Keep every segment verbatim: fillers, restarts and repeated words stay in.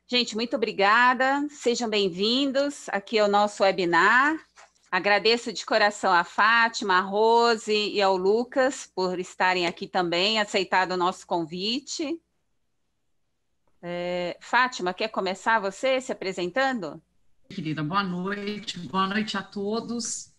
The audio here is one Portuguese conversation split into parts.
Gente, muito obrigada, sejam bem-vindos aqui ao nosso webinar. Agradeço de coração a Fátima, a Rose e ao Lucas por estarem aqui também, aceitado o nosso convite. É, Fátima, quer começar você se apresentando? Querida, boa noite, boa noite a todos.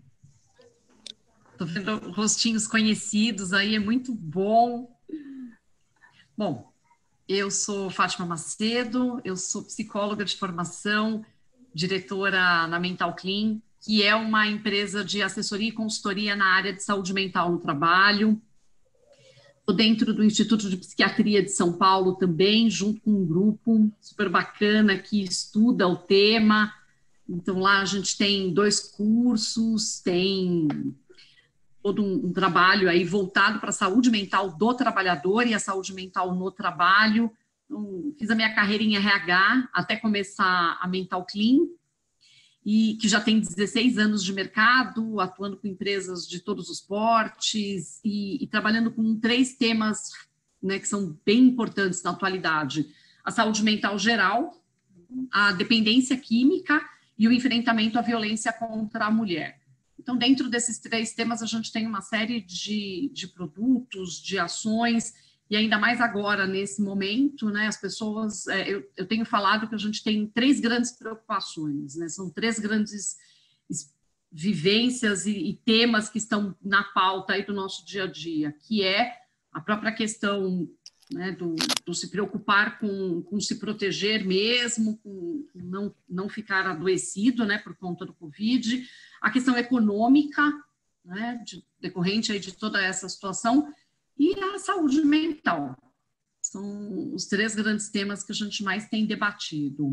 Estou vendo rostinhos conhecidos aí, é muito bom. Bom, eu sou Fátima Macedo, eu sou psicóloga de formação, diretora na Mental Clean, que é uma empresa de assessoria e consultoria na área de saúde mental no trabalho. Estou dentro do Instituto de Psiquiatria de São Paulo também, junto com um grupo super bacana que estuda o tema. Então, lá a gente tem dois cursos, tem todo um, um trabalho aí voltado para a saúde mental do trabalhador e a saúde mental no trabalho. Então, fiz a minha carreira em R H até começar a Mental Clean, e que já tem dezesseis anos de mercado, atuando com empresas de todos os portes e, e trabalhando com três temas, né, que são bem importantes na atualidade: a saúde mental geral, a dependência química e o enfrentamento à violência contra a mulher. Então, dentro desses três temas, a gente tem uma série de, de produtos, de ações, e ainda mais agora, nesse momento, né, as pessoas, é, eu, eu tenho falado que a gente tem três grandes preocupações, né, são três grandes vivências e, e temas que estão na pauta aí do nosso dia a dia, que é a própria questão, né, do, do se preocupar com, com se proteger mesmo, com não, não ficar adoecido, né, por conta do Covid, a questão econômica, né, de, decorrente aí de toda essa situação, e a saúde mental. São os três grandes temas que a gente mais tem debatido.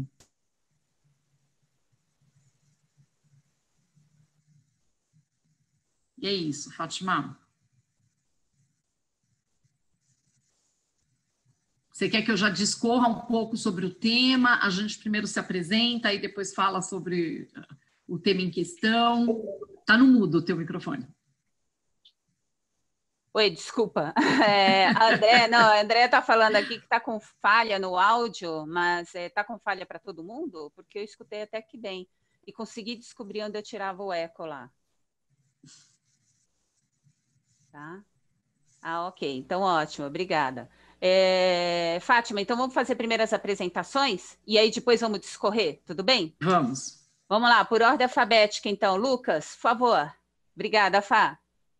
E é isso, Fátima. Você quer que eu já discorra um pouco sobre o tema? A gente primeiro se apresenta e depois fala sobre o tema em questão. Está no mudo o teu microfone. Oi, desculpa. É, a André, não, a André está falando aqui que está com falha no áudio, mas está é, com falha para todo mundo? Porque eu escutei até que bem. E consegui descobrir onde eu tirava o eco lá. Tá? Ah, ok. Então, ótimo. Obrigada. É, Fátima, então vamos fazer primeiro as apresentações e aí depois vamos discorrer, tudo bem? Vamos. Vamos lá, por ordem alfabética, então. Lucas, por favor. Obrigada, Fá.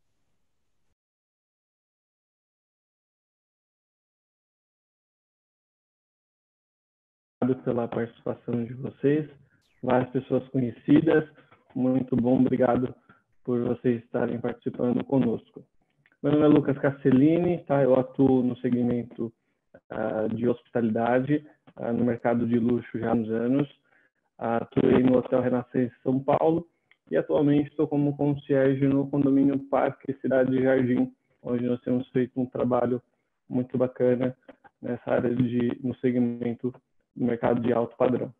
Obrigado pela participação de vocês, várias pessoas conhecidas, muito bom, obrigado por vocês estarem participando conosco. Meu nome é Lucas Castellini, tá? Eu atuo no segmento uh, de hospitalidade, uh, no mercado de luxo já há uns anos, uh, atuei no Hotel Renascença São Paulo e atualmente estou como concierge no condomínio Parque Cidade Jardim, onde nós temos feito um trabalho muito bacana nessa área de, no segmento no mercado de alto padrão.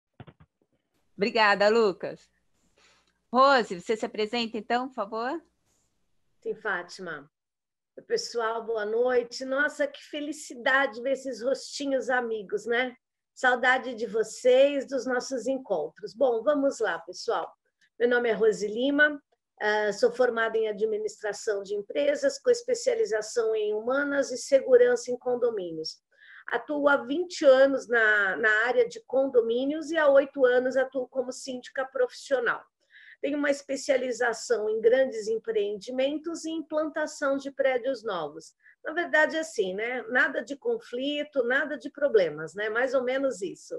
Obrigada, Lucas. Rose, você se apresenta então, por favor? Sim, Fátima. Pessoal, boa noite. Nossa, que felicidade ver esses rostinhos amigos, né? Saudade de vocês, dos nossos encontros. Bom, vamos lá, pessoal. Meu nome é Rose Lima, sou formada em administração de empresas, com especialização em humanas e segurança em condomínios. Atuo há vinte anos na, na área de condomínios e há oito anos atuo como síndica profissional. Tenho uma especialização em grandes empreendimentos e implantação de prédios novos. Na verdade, assim, né? Nada de conflito, nada de problemas, né? Mais ou menos isso.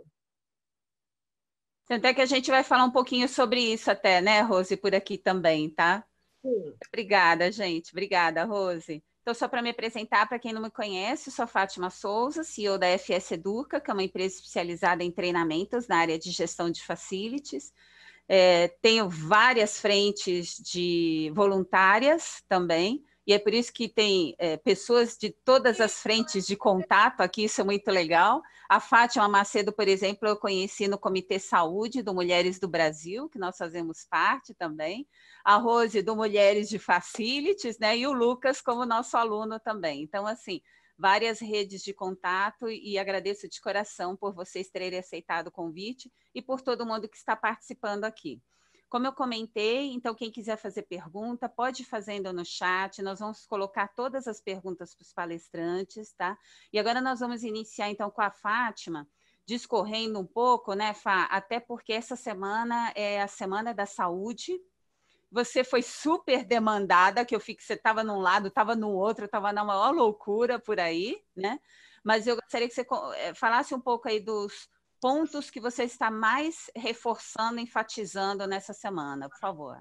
Até que a gente vai falar um pouquinho sobre isso até, né, Rose, por aqui também, tá? Sim. Obrigada, gente. Obrigada, Rose. Então, só para me apresentar, para quem não me conhece, sou Fátima Souza, C E O da F S Educa, que é uma empresa especializada em treinamentos na área de gestão de facilities. É, tenho várias frentes de voluntárias também, e é por isso que tem é, pessoas de todas as frentes de contato aqui, isso é muito legal. A Fátima Macedo, por exemplo, eu conheci no Comitê Saúde do Mulheres do Brasil, que nós fazemos parte também. A Rose do Mulheres de Facilities, né? E o Lucas como nosso aluno também. Então, assim, várias redes de contato e agradeço de coração por vocês terem aceitado o convite e por todo mundo que está participando aqui. Como eu comentei, então quem quiser fazer pergunta, pode ir fazendo no chat, nós vamos colocar todas as perguntas para os palestrantes, tá? E agora nós vamos iniciar então com a Fátima, discorrendo um pouco, né, Fá? Até porque essa semana é a Semana da Saúde. Você foi super demandada, que eu fico, você estava num lado, estava no outro, estava na maior loucura por aí, né? Mas eu gostaria que você falasse um pouco aí dos pontos que você está mais reforçando, enfatizando nessa semana, por favor.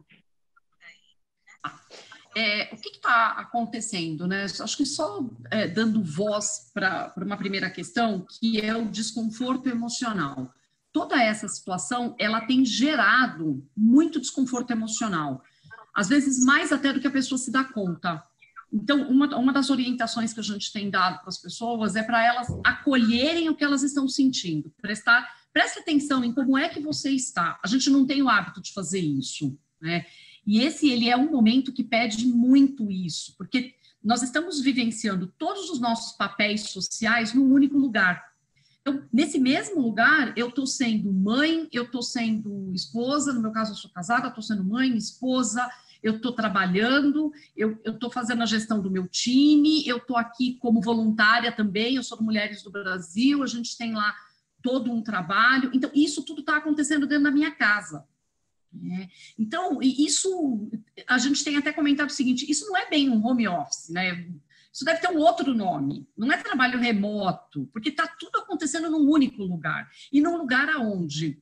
É, o que está acontecendo, né? Acho que só é, dando voz para uma primeira questão, que é o desconforto emocional. Toda essa situação, ela tem gerado muito desconforto emocional, às vezes mais até do que a pessoa se dá conta. Então, uma, uma das orientações que a gente tem dado para as pessoas é para elas acolherem o que elas estão sentindo, prestar, preste atenção em como é que você está. A gente não tem o hábito de fazer isso, né? E esse, ele é um momento que pede muito isso, porque nós estamos vivenciando todos os nossos papéis sociais num único lugar. Então, nesse mesmo lugar, eu estou sendo mãe, eu estou sendo esposa, no meu caso eu sou casada, estou sendo mãe, esposa, eu estou trabalhando, eu estou fazendo a gestão do meu time, eu estou aqui como voluntária também, eu sou do Mulheres do Brasil, a gente tem lá todo um trabalho. Então, isso tudo está acontecendo dentro da minha casa. Né? Então, isso, a gente tem até comentado o seguinte, isso não é bem um home office, né? Isso deve ter um outro nome, não é trabalho remoto, porque está tudo acontecendo num único lugar. E num lugar aonde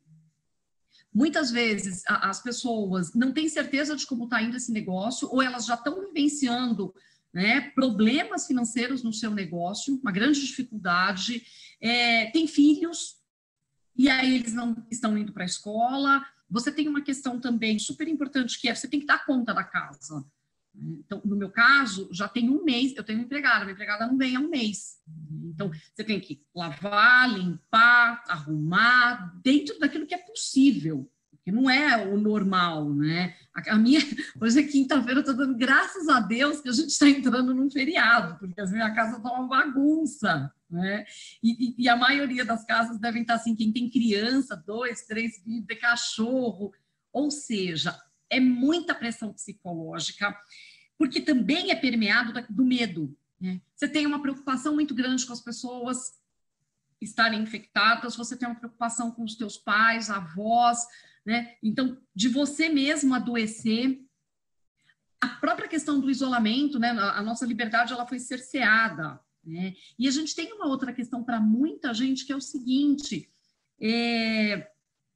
muitas vezes a, as pessoas não têm certeza de como está indo esse negócio, ou elas já estão vivenciando, né, problemas financeiros no seu negócio, uma grande dificuldade, é, tem filhos, e aí eles não estão indo para a escola. Você tem uma questão também super importante, que é você tem que dar conta da casa. Então, no meu caso, já tem um mês, eu tenho uma empregada, minha empregada não vem há um mês. Então, você tem que lavar, limpar, arrumar, dentro daquilo que é possível, porque não é o normal, né? A minha, hoje é quinta-feira, eu estou dando graças a Deus que a gente está entrando num feriado, porque a minha casa está uma bagunça, né? E, e, e a maioria das casas devem estar assim, quem tem criança, dois, três filhos, tem cachorro, ou seja, é muita pressão psicológica, porque também é permeado do medo, né? Você tem uma preocupação muito grande com as pessoas estarem infectadas, você tem uma preocupação com os teus pais, avós, né? Então, de você mesmo adoecer, a própria questão do isolamento, né? A nossa liberdade, ela foi cerceada, né? E a gente tem uma outra questão para muita gente, que é o seguinte, é...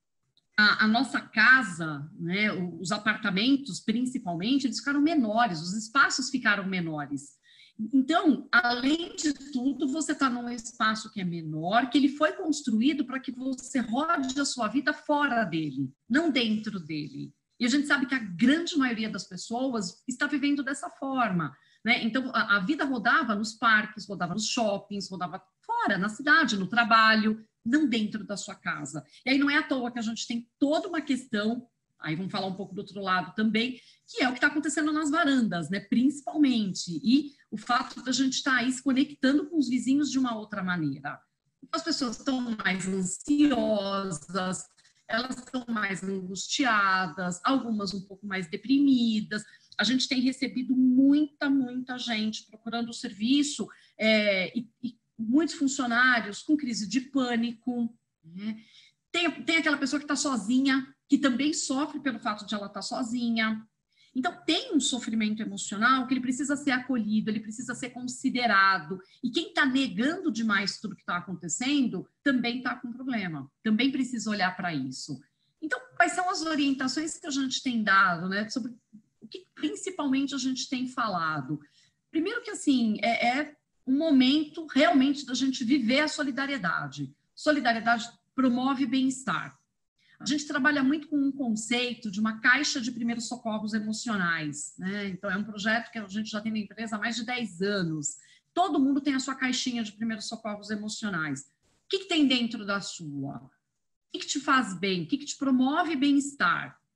A, a nossa casa, né, os apartamentos, principalmente, eles ficaram menores, os espaços ficaram menores. Então, além de tudo, você está num espaço que é menor, que ele foi construído para que você rode a sua vida fora dele, não dentro dele. E a gente sabe que a grande maioria das pessoas está vivendo dessa forma, né? Então, a, a vida rodava nos parques, rodava nos shoppings, rodava fora, na cidade, no trabalho, não dentro da sua casa. E aí não é à toa que a gente tem toda uma questão, aí vamos falar um pouco do outro lado também, que é o que está acontecendo nas varandas, né, principalmente, e o fato da gente estar tá aí se conectando com os vizinhos de uma outra maneira. As pessoas estão mais ansiosas, elas estão mais angustiadas, algumas um pouco mais deprimidas. A gente tem recebido muita, muita gente procurando o serviço, é, e, e muitos funcionários com crise de pânico, né? Tem, tem aquela pessoa que está sozinha, que também sofre pelo fato de ela estar sozinha. Então, tem um sofrimento emocional que ele precisa ser acolhido, ele precisa ser considerado. E quem está negando demais tudo que está acontecendo, também está com problema. Também precisa olhar para isso. Então, quais são as orientações que a gente tem dado, né? Sobre o que principalmente a gente tem falado? Primeiro que, assim, é... é um momento realmente da gente viver a solidariedade. Solidariedade promove bem-estar. A gente trabalha muito com um conceito de uma caixa de primeiros socorros emocionais, né? Então, é um projeto que a gente já tem na empresa há mais de dez anos. Todo mundo tem a sua caixinha de primeiros socorros emocionais. O que, que tem dentro da sua? O que, que te faz bem? O que, que te promove bem-estar?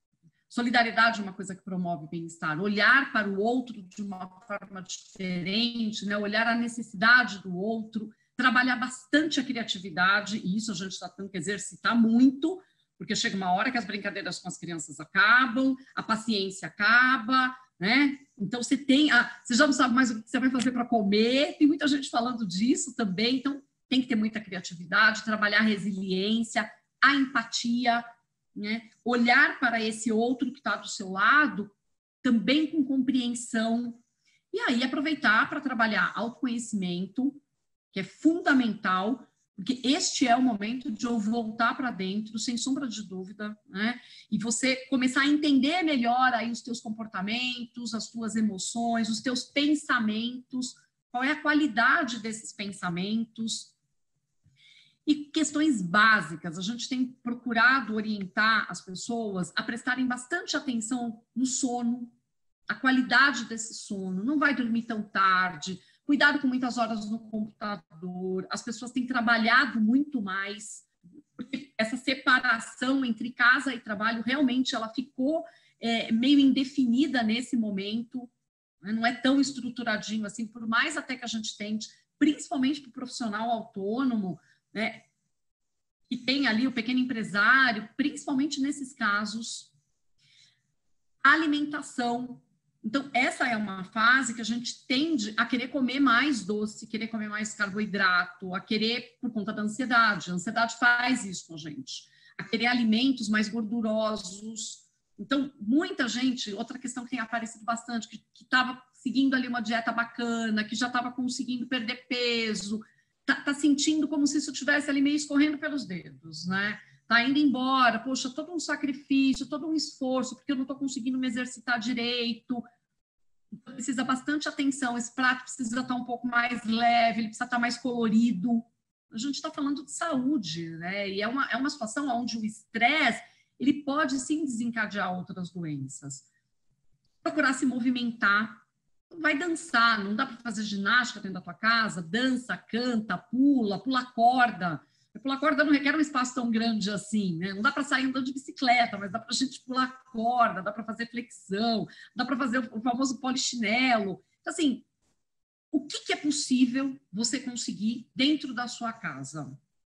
Solidariedade é uma coisa que promove bem-estar. Olhar para o outro de uma forma diferente, né? Olhar a necessidade do outro, trabalhar bastante a criatividade, e isso a gente está tendo que exercitar muito, porque chega uma hora que as brincadeiras com as crianças acabam, a paciência acaba, né? Então, você tem... A, você já não sabe mais o que você vai fazer para comer, tem muita gente falando disso também, então tem que ter muita criatividade, trabalhar a resiliência, a empatia, né? Olhar para esse outro que está do seu lado, também com compreensão, e aí aproveitar para trabalhar autoconhecimento, que é fundamental, porque este é o momento de eu voltar para dentro, sem sombra de dúvida, né? E você começar a entender melhor aí os teus comportamentos, as tuas emoções, os teus pensamentos, qual é a qualidade desses pensamentos. E questões básicas, a gente tem procurado orientar as pessoas a prestarem bastante atenção no sono, a qualidade desse sono, não vai dormir tão tarde, cuidado com muitas horas no computador, as pessoas têm trabalhado muito mais, porque essa separação entre casa e trabalho, realmente ela ficou é, meio indefinida nesse momento, né? Não é tão estruturadinho assim, por mais até que a gente tente, principalmente para o profissional autônomo, né, que tem ali o pequeno empresário, principalmente nesses casos, alimentação. Então, essa é uma fase que a gente tende a querer comer mais doce, querer comer mais carboidrato, a querer, por conta da ansiedade, a ansiedade faz isso com a gente, a querer alimentos mais gordurosos. Então, muita gente, outra questão que tem aparecido bastante, que estava seguindo ali uma dieta bacana, que já estava conseguindo perder peso, Tá, tá sentindo como se isso estivesse ali meio escorrendo pelos dedos, né? Tá indo embora, poxa, todo um sacrifício, todo um esforço, porque eu não estou conseguindo me exercitar direito. Então, precisa bastante atenção, esse prato precisa estar um pouco mais leve, ele precisa estar mais colorido. A gente está falando de saúde, né? E é uma, é uma situação onde o estresse, ele pode sim desencadear outras doenças. Procurar se movimentar. Vai dançar, não dá para fazer ginástica dentro da tua casa, dança, canta, pula, pula corda. Pular corda não requer um espaço tão grande assim, né? Não dá para sair andando de bicicleta, mas dá para a gente pular corda, dá para fazer flexão, dá para fazer o famoso polichinelo. Então, assim, o que, que é possível você conseguir dentro da sua casa?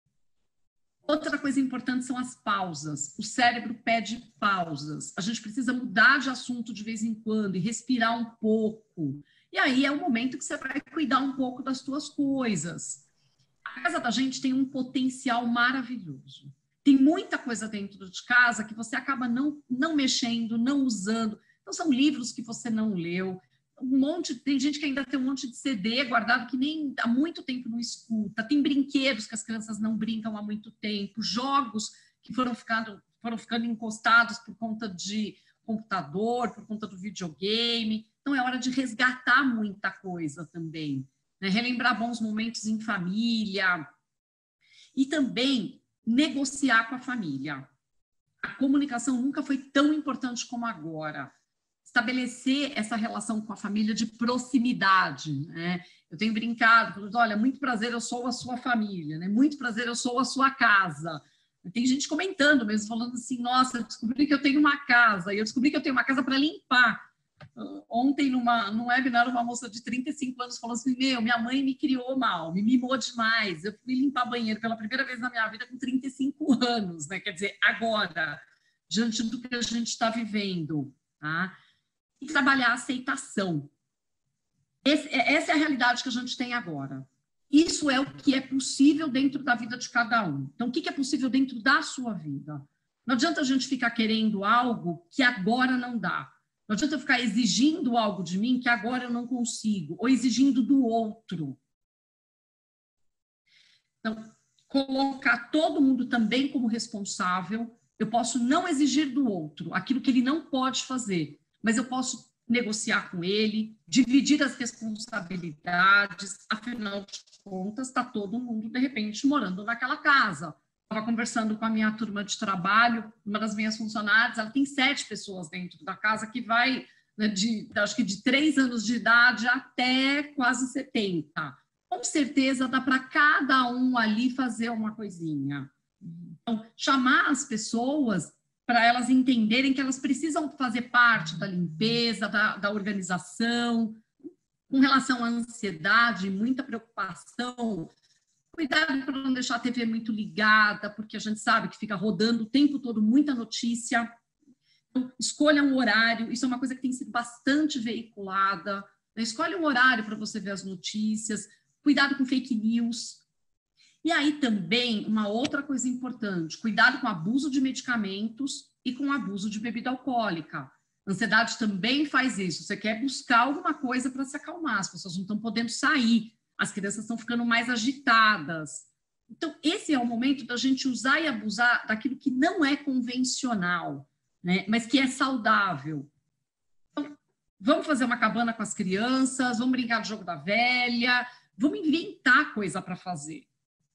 Outra coisa importante são as pausas. O cérebro pede pausas. A gente precisa mudar de assunto de vez em quando e respirar um pouco. E aí é o momento que você vai cuidar um pouco das suas coisas. A casa da gente tem um potencial maravilhoso. Tem muita coisa dentro de casa que você acaba não, não mexendo, não usando. Então, são livros que você não leu. Um monte, tem gente que ainda tem um monte de C D guardado que nem há muito tempo não escuta, tem brinquedos que as crianças não brincam há muito tempo, jogos que foram ficando, foram ficando encostados por conta de computador, por conta do videogame. Então, é hora de resgatar muita coisa também, né? Relembrar bons momentos em família e também negociar com a família. A comunicação nunca foi tão importante como agora. Estabelecer essa relação com a família de proximidade, né? Eu tenho brincado, falando, olha, muito prazer, eu sou a sua família, né? Muito prazer, eu sou a sua casa. Tem gente comentando mesmo, falando assim, nossa, eu descobri que eu tenho uma casa, e eu descobri que eu tenho uma casa para limpar. Ontem, numa, num webinar, uma moça de trinta e cinco anos falou assim, meu, minha mãe me criou mal, me mimou demais, eu fui limpar banheiro pela primeira vez na minha vida com trinta e cinco anos, né? Quer dizer, agora, diante do que a gente está vivendo, tá? E trabalhar a aceitação. Esse, essa é a realidade que a gente tem agora. Isso é o que é possível dentro da vida de cada um. Então, o que é possível dentro da sua vida? Não adianta a gente ficar querendo algo que agora não dá. Não adianta eu ficar exigindo algo de mim que agora eu não consigo, ou exigindo do outro. Então, colocar todo mundo também como responsável. Eu posso não exigir do outro aquilo que ele não pode fazer, mas eu posso negociar com ele, dividir as responsabilidades, afinal de contas, está todo mundo, de repente, morando naquela casa. Estava conversando com a minha turma de trabalho, uma das minhas funcionárias, ela tem sete pessoas dentro da casa, que vai, né, de, acho que de três anos de idade até quase setenta. Com certeza dá para cada um ali fazer uma coisinha. Então, chamar as pessoas para elas entenderem que elas precisam fazer parte da limpeza, da, da organização, com relação à ansiedade, muita preocupação. Cuidado para não deixar a T V muito ligada, porque a gente sabe que fica rodando o tempo todo muita notícia. Então, escolha um horário, isso é uma coisa que tem sido bastante veiculada. Né? Escolha um horário para você ver as notícias. Cuidado com fake news. E aí também, uma outra coisa importante, cuidado com abuso de medicamentos e com abuso de bebida alcoólica. A ansiedade também faz isso. Você quer buscar alguma coisa para se acalmar, as pessoas não estão podendo sair. As crianças estão ficando mais agitadas. Então, esse é o momento da gente usar e abusar daquilo que não é convencional, né? Mas que é saudável. Então, vamos fazer uma cabana com as crianças, vamos brincar de jogo da velha, vamos inventar coisa para fazer.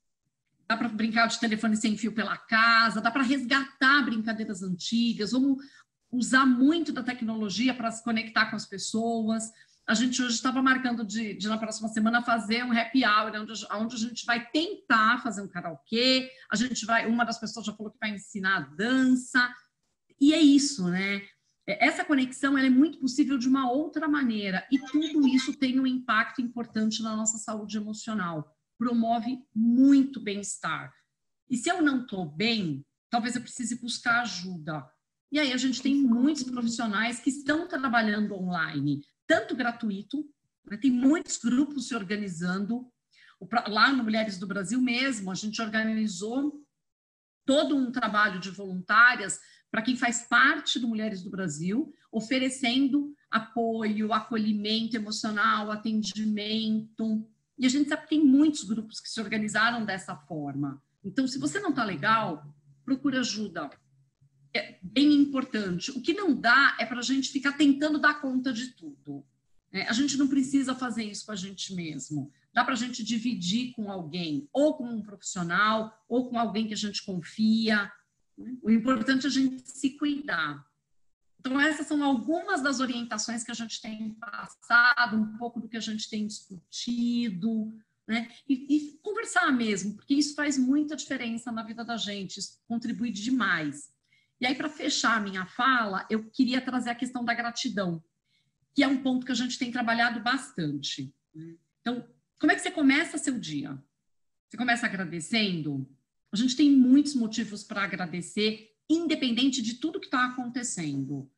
Dá para brincar de telefone sem fio pela casa, dá para resgatar brincadeiras antigas, vamos usar muito da tecnologia para se conectar com as pessoas. A gente hoje estava marcando de, de, na próxima semana, fazer um happy hour, onde, onde a gente vai tentar fazer um karaokê, a gente vai, uma das pessoas já falou que vai ensinar a dança, e é isso, né? Essa conexão ela é muito possível de uma outra maneira, e tudo isso tem um impacto importante na nossa saúde emocional, promove muito bem-estar. E se eu não estou bem, talvez eu precise buscar ajuda. E aí a gente tem muitos profissionais que estão trabalhando online, tanto gratuito, né? Tem muitos grupos se organizando. Lá no Mulheres do Brasil mesmo, a gente organizou todo um trabalho de voluntárias para quem faz parte do Mulheres do Brasil, oferecendo apoio, acolhimento emocional, atendimento. E a gente sabe que tem muitos grupos que se organizaram dessa forma. Então, se você não está legal, procura ajuda. É bem importante. O que não dá é para a gente ficar tentando dar conta de tudo. É, a gente não precisa fazer isso com a gente mesmo. Dá para a gente dividir com alguém, ou com um profissional, ou com alguém que a gente confia. O importante é a gente se cuidar. Então, essas são algumas das orientações que a gente tem passado, um pouco do que a gente tem discutido, né? E, e conversar mesmo, porque isso faz muita diferença na vida da gente, isso contribui demais. E aí, para fechar a minha fala, eu queria trazer a questão da gratidão, que é um ponto que a gente tem trabalhado bastante. Então, como é que você começa seu dia? Você começa agradecendo? A gente tem muitos motivos para agradecer, independente de tudo que está acontecendo.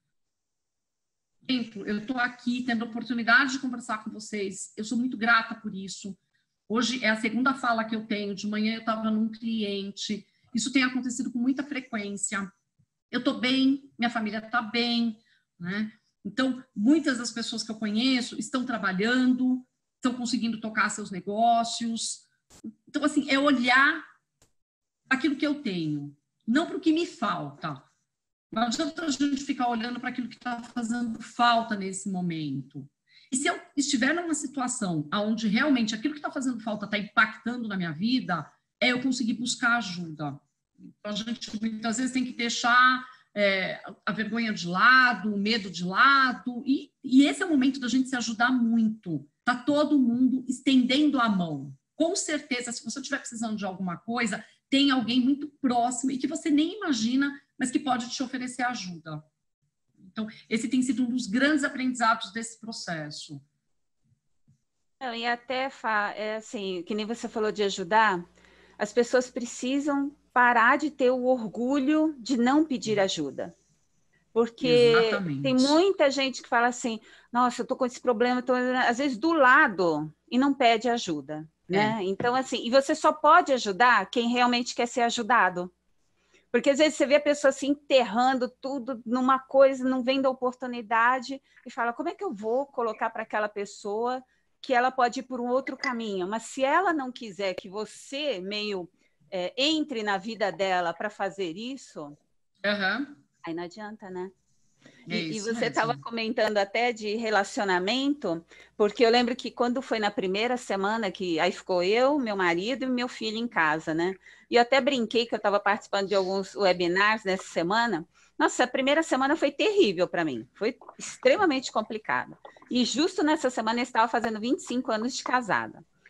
Por exemplo, eu estou aqui tendo a oportunidade de conversar com vocês, eu sou muito grata por isso. Hoje é a segunda fala que eu tenho, de manhã eu estava num cliente, isso tem acontecido com muita frequência. Eu estou bem, minha família está bem, né? Então, muitas das pessoas que eu conheço estão trabalhando, estão conseguindo tocar seus negócios. Então, assim, é olhar aquilo que eu tenho, não para o que me falta. Não adianta a gente ficar olhando para aquilo que está fazendo falta nesse momento. E se eu estiver numa situação onde realmente aquilo que está fazendo falta está impactando na minha vida, é eu conseguir buscar ajuda. Então, a gente muitas vezes tem que deixar é, a vergonha de lado, o medo de lado, e, e esse é o momento da gente se ajudar muito. Está todo mundo estendendo a mão. Com certeza, se você estiver precisando de alguma coisa, tem alguém muito próximo e que você nem imagina, mas que pode te oferecer ajuda. Então, esse tem sido um dos grandes aprendizados desse processo. Não, e até, Fá, é assim, que nem você falou de ajudar, as pessoas precisam parar de ter o orgulho de não pedir ajuda. Porque Exatamente. Tem muita gente que fala assim, nossa, eu estou com esse problema, estou às vezes do lado e não pede ajuda. Né? É. Então, assim, e você só pode ajudar quem realmente quer ser ajudado. Porque às vezes você vê a pessoa se enterrando tudo numa coisa, não vendo a oportunidade, e fala, como é que eu vou colocar para aquela pessoa que ela pode ir por um outro caminho? Mas se ela não quiser que você meio é, entre na vida dela para fazer isso, uhum. aí não adianta, né? É e, e você mesmo. estava comentando até de relacionamento, porque eu lembro que quando foi na primeira semana, que aí ficou eu, meu marido e meu filho em casa, né? E eu até brinquei que eu estava participando de alguns webinars nessa semana. Nossa, a primeira semana foi terrível para mim, foi extremamente complicado. E justo nessa semana eu estava fazendo vinte e cinco anos de casada.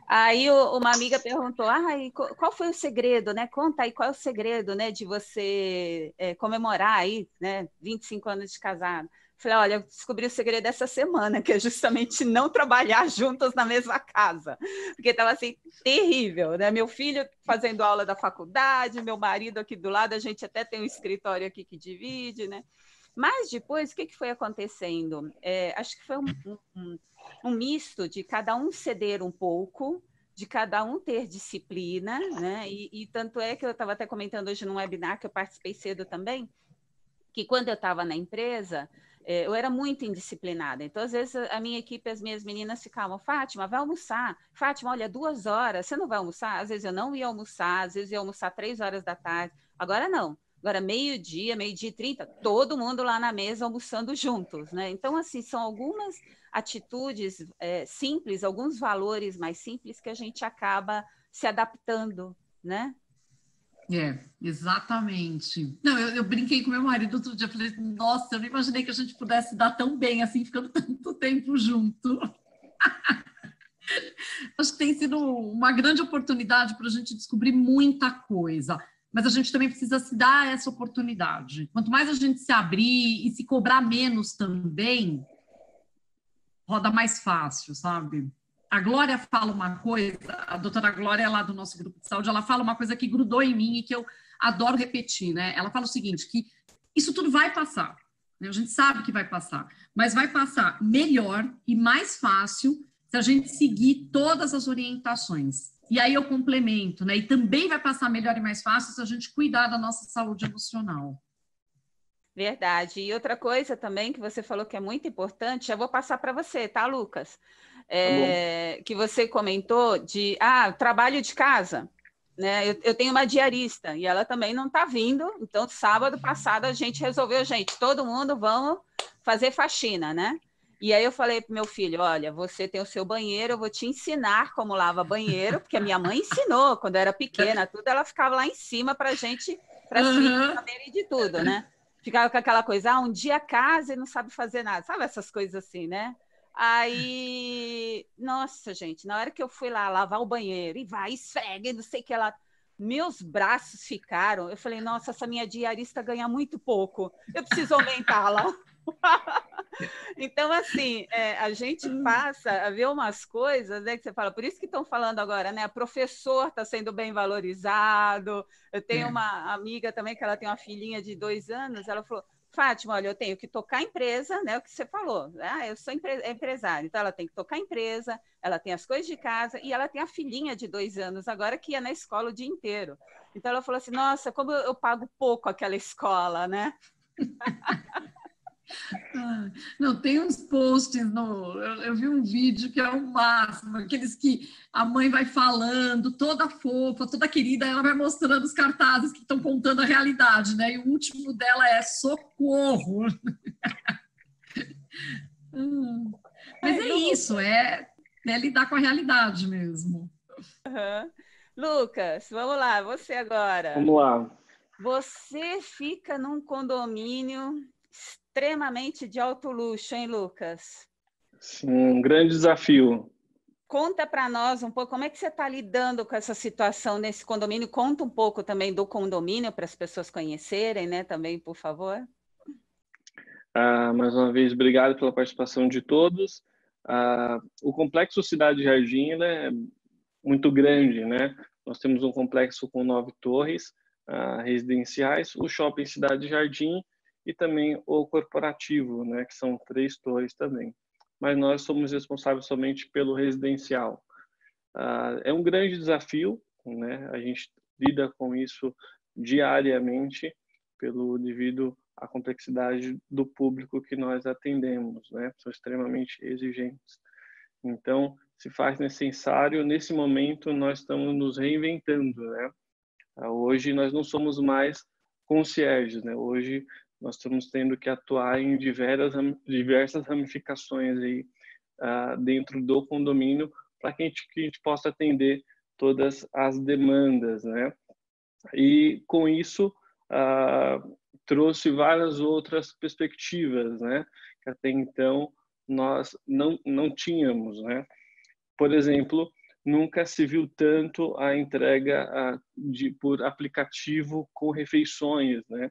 Aí o- uma amiga perguntou, ah, e co- qual foi o segredo, né? Conta aí qual é o segredo, né, de você é, comemorar aí, né, vinte e cinco anos de casado. Falei, olha, eu descobri o segredo essa semana, que é justamente não trabalhar juntos na mesma casa, porque estava assim, terrível, né? Meu filho fazendo aula da faculdade, meu marido aqui do lado, a gente até tem um escritório aqui que divide, né? Mas depois, o que, que foi acontecendo? É, acho que foi um, um, um misto de cada um ceder um pouco, de cada um ter disciplina, né? E, e tanto é que eu estava até comentando hoje num webinar que eu participei cedo também, que quando eu estava na empresa, eh, eu era muito indisciplinada. Então, às vezes, a minha equipe, as minhas meninas ficavam, Fátima, vai almoçar. Fátima, olha, duas horas, você não vai almoçar? Às vezes eu não ia almoçar, às vezes eu ia almoçar três horas da tarde. Agora não. Agora, meio-dia, meio-dia e trinta, todo mundo lá na mesa almoçando juntos, né? Então, assim, são algumas atitudes é, simples, alguns valores mais simples que a gente acaba se adaptando, né? É, exatamente. Não, eu, eu brinquei com meu marido outro dia, falei, nossa, eu não imaginei que a gente pudesse dar tão bem assim, ficando tanto tempo junto. Acho que tem sido uma grande oportunidade para a gente descobrir muita coisa, mas a gente também precisa se dar essa oportunidade. Quanto mais a gente se abrir e se cobrar menos também, roda mais fácil, sabe? A Glória fala uma coisa, a doutora Glória é lá do nosso grupo de saúde, ela fala uma coisa que grudou em mim e que eu adoro repetir, né? Ela fala o seguinte, que isso tudo vai passar, né? A gente sabe que vai passar, mas vai passar melhor e mais fácil se a gente seguir todas as orientações. E aí eu complemento, né? E também vai passar melhor e mais fácil se a gente cuidar da nossa saúde emocional. Verdade. E outra coisa também que você falou que é muito importante, já vou passar para você, tá, Lucas? Tá bom. É, que você comentou de ah, trabalho de casa. Né? Eu, eu tenho uma diarista e ela também não está vindo. Então, sábado passado, a gente resolveu, gente, todo mundo vamos fazer faxina, né? E aí eu falei para meu filho: olha, você tem o seu banheiro, eu vou te ensinar como lava banheiro, porque a minha mãe ensinou quando eu era pequena, tudo, ela ficava lá em cima para gente, para as filhas Uhum. saberem de tudo, né? Ficava com aquela coisa, ah, um dia casa e não sabe fazer nada, sabe essas coisas assim, né? Aí, nossa, gente, na hora que eu fui lá lavar o banheiro, e vai, esfrega, e não sei o que lá, meus braços ficaram. Eu falei, nossa, essa minha diarista ganha muito pouco, eu preciso aumentá-la. Então, assim, é, a gente passa a ver umas coisas, né, que você fala, por isso que estão falando agora, né? Professor está sendo bem valorizado. Eu tenho É. uma amiga também que ela tem uma filhinha de dois anos, ela falou, Fátima, olha, eu tenho que tocar a empresa, né? O que você falou, ah, eu sou empre empresária, então ela tem que tocar a empresa, ela tem as coisas de casa e ela tem a filhinha de dois anos agora que ia na escola o dia inteiro. Então ela falou assim, nossa, como eu, eu pago pouco aquela escola, né? Ah, não, tem uns posts, no, eu, eu vi um vídeo que é o máximo, aqueles que a mãe vai falando, toda fofa, toda querida, ela vai mostrando os cartazes que estão contando a realidade, né? E o último dela é socorro. Hum, mas Ai, é Lu, isso, é, é lidar com a realidade mesmo. uhum. Lucas, vamos lá, você agora. Vamos lá. Você fica num condomínio extremamente de alto luxo, hein, Lucas? Sim, um grande desafio. Conta para nós um pouco como é que você está lidando com essa situação nesse condomínio. Conta um pouco também do condomínio para as pessoas conhecerem, né? Também, por favor. Ah, mais uma vez, obrigado pela participação de todos. Ah, o Complexo Cidade Jardim ele é muito grande, né? Nós temos um complexo com nove torres ah, residenciais, o Shopping Cidade Jardim e também o corporativo, né? Que são três torres também. Mas nós somos responsáveis somente pelo residencial. Ah, é um grande desafio, né? A gente lida com isso diariamente pelo devido à complexidade do público que nós atendemos, né? São extremamente exigentes. Então, se faz necessário, nesse momento nós estamos nos reinventando, né? Hoje nós não somos mais concierges, né? Hoje nós estamos tendo que atuar em diversas diversas ramificações aí uh, dentro do condomínio para que a gente que a gente possa atender todas as demandas, né? E com isso uh, trouxe várias outras perspectivas, né? Que até então nós não não tínhamos, né? Por exemplo, nunca se viu tanto a entrega a, de, por aplicativo com refeições, né?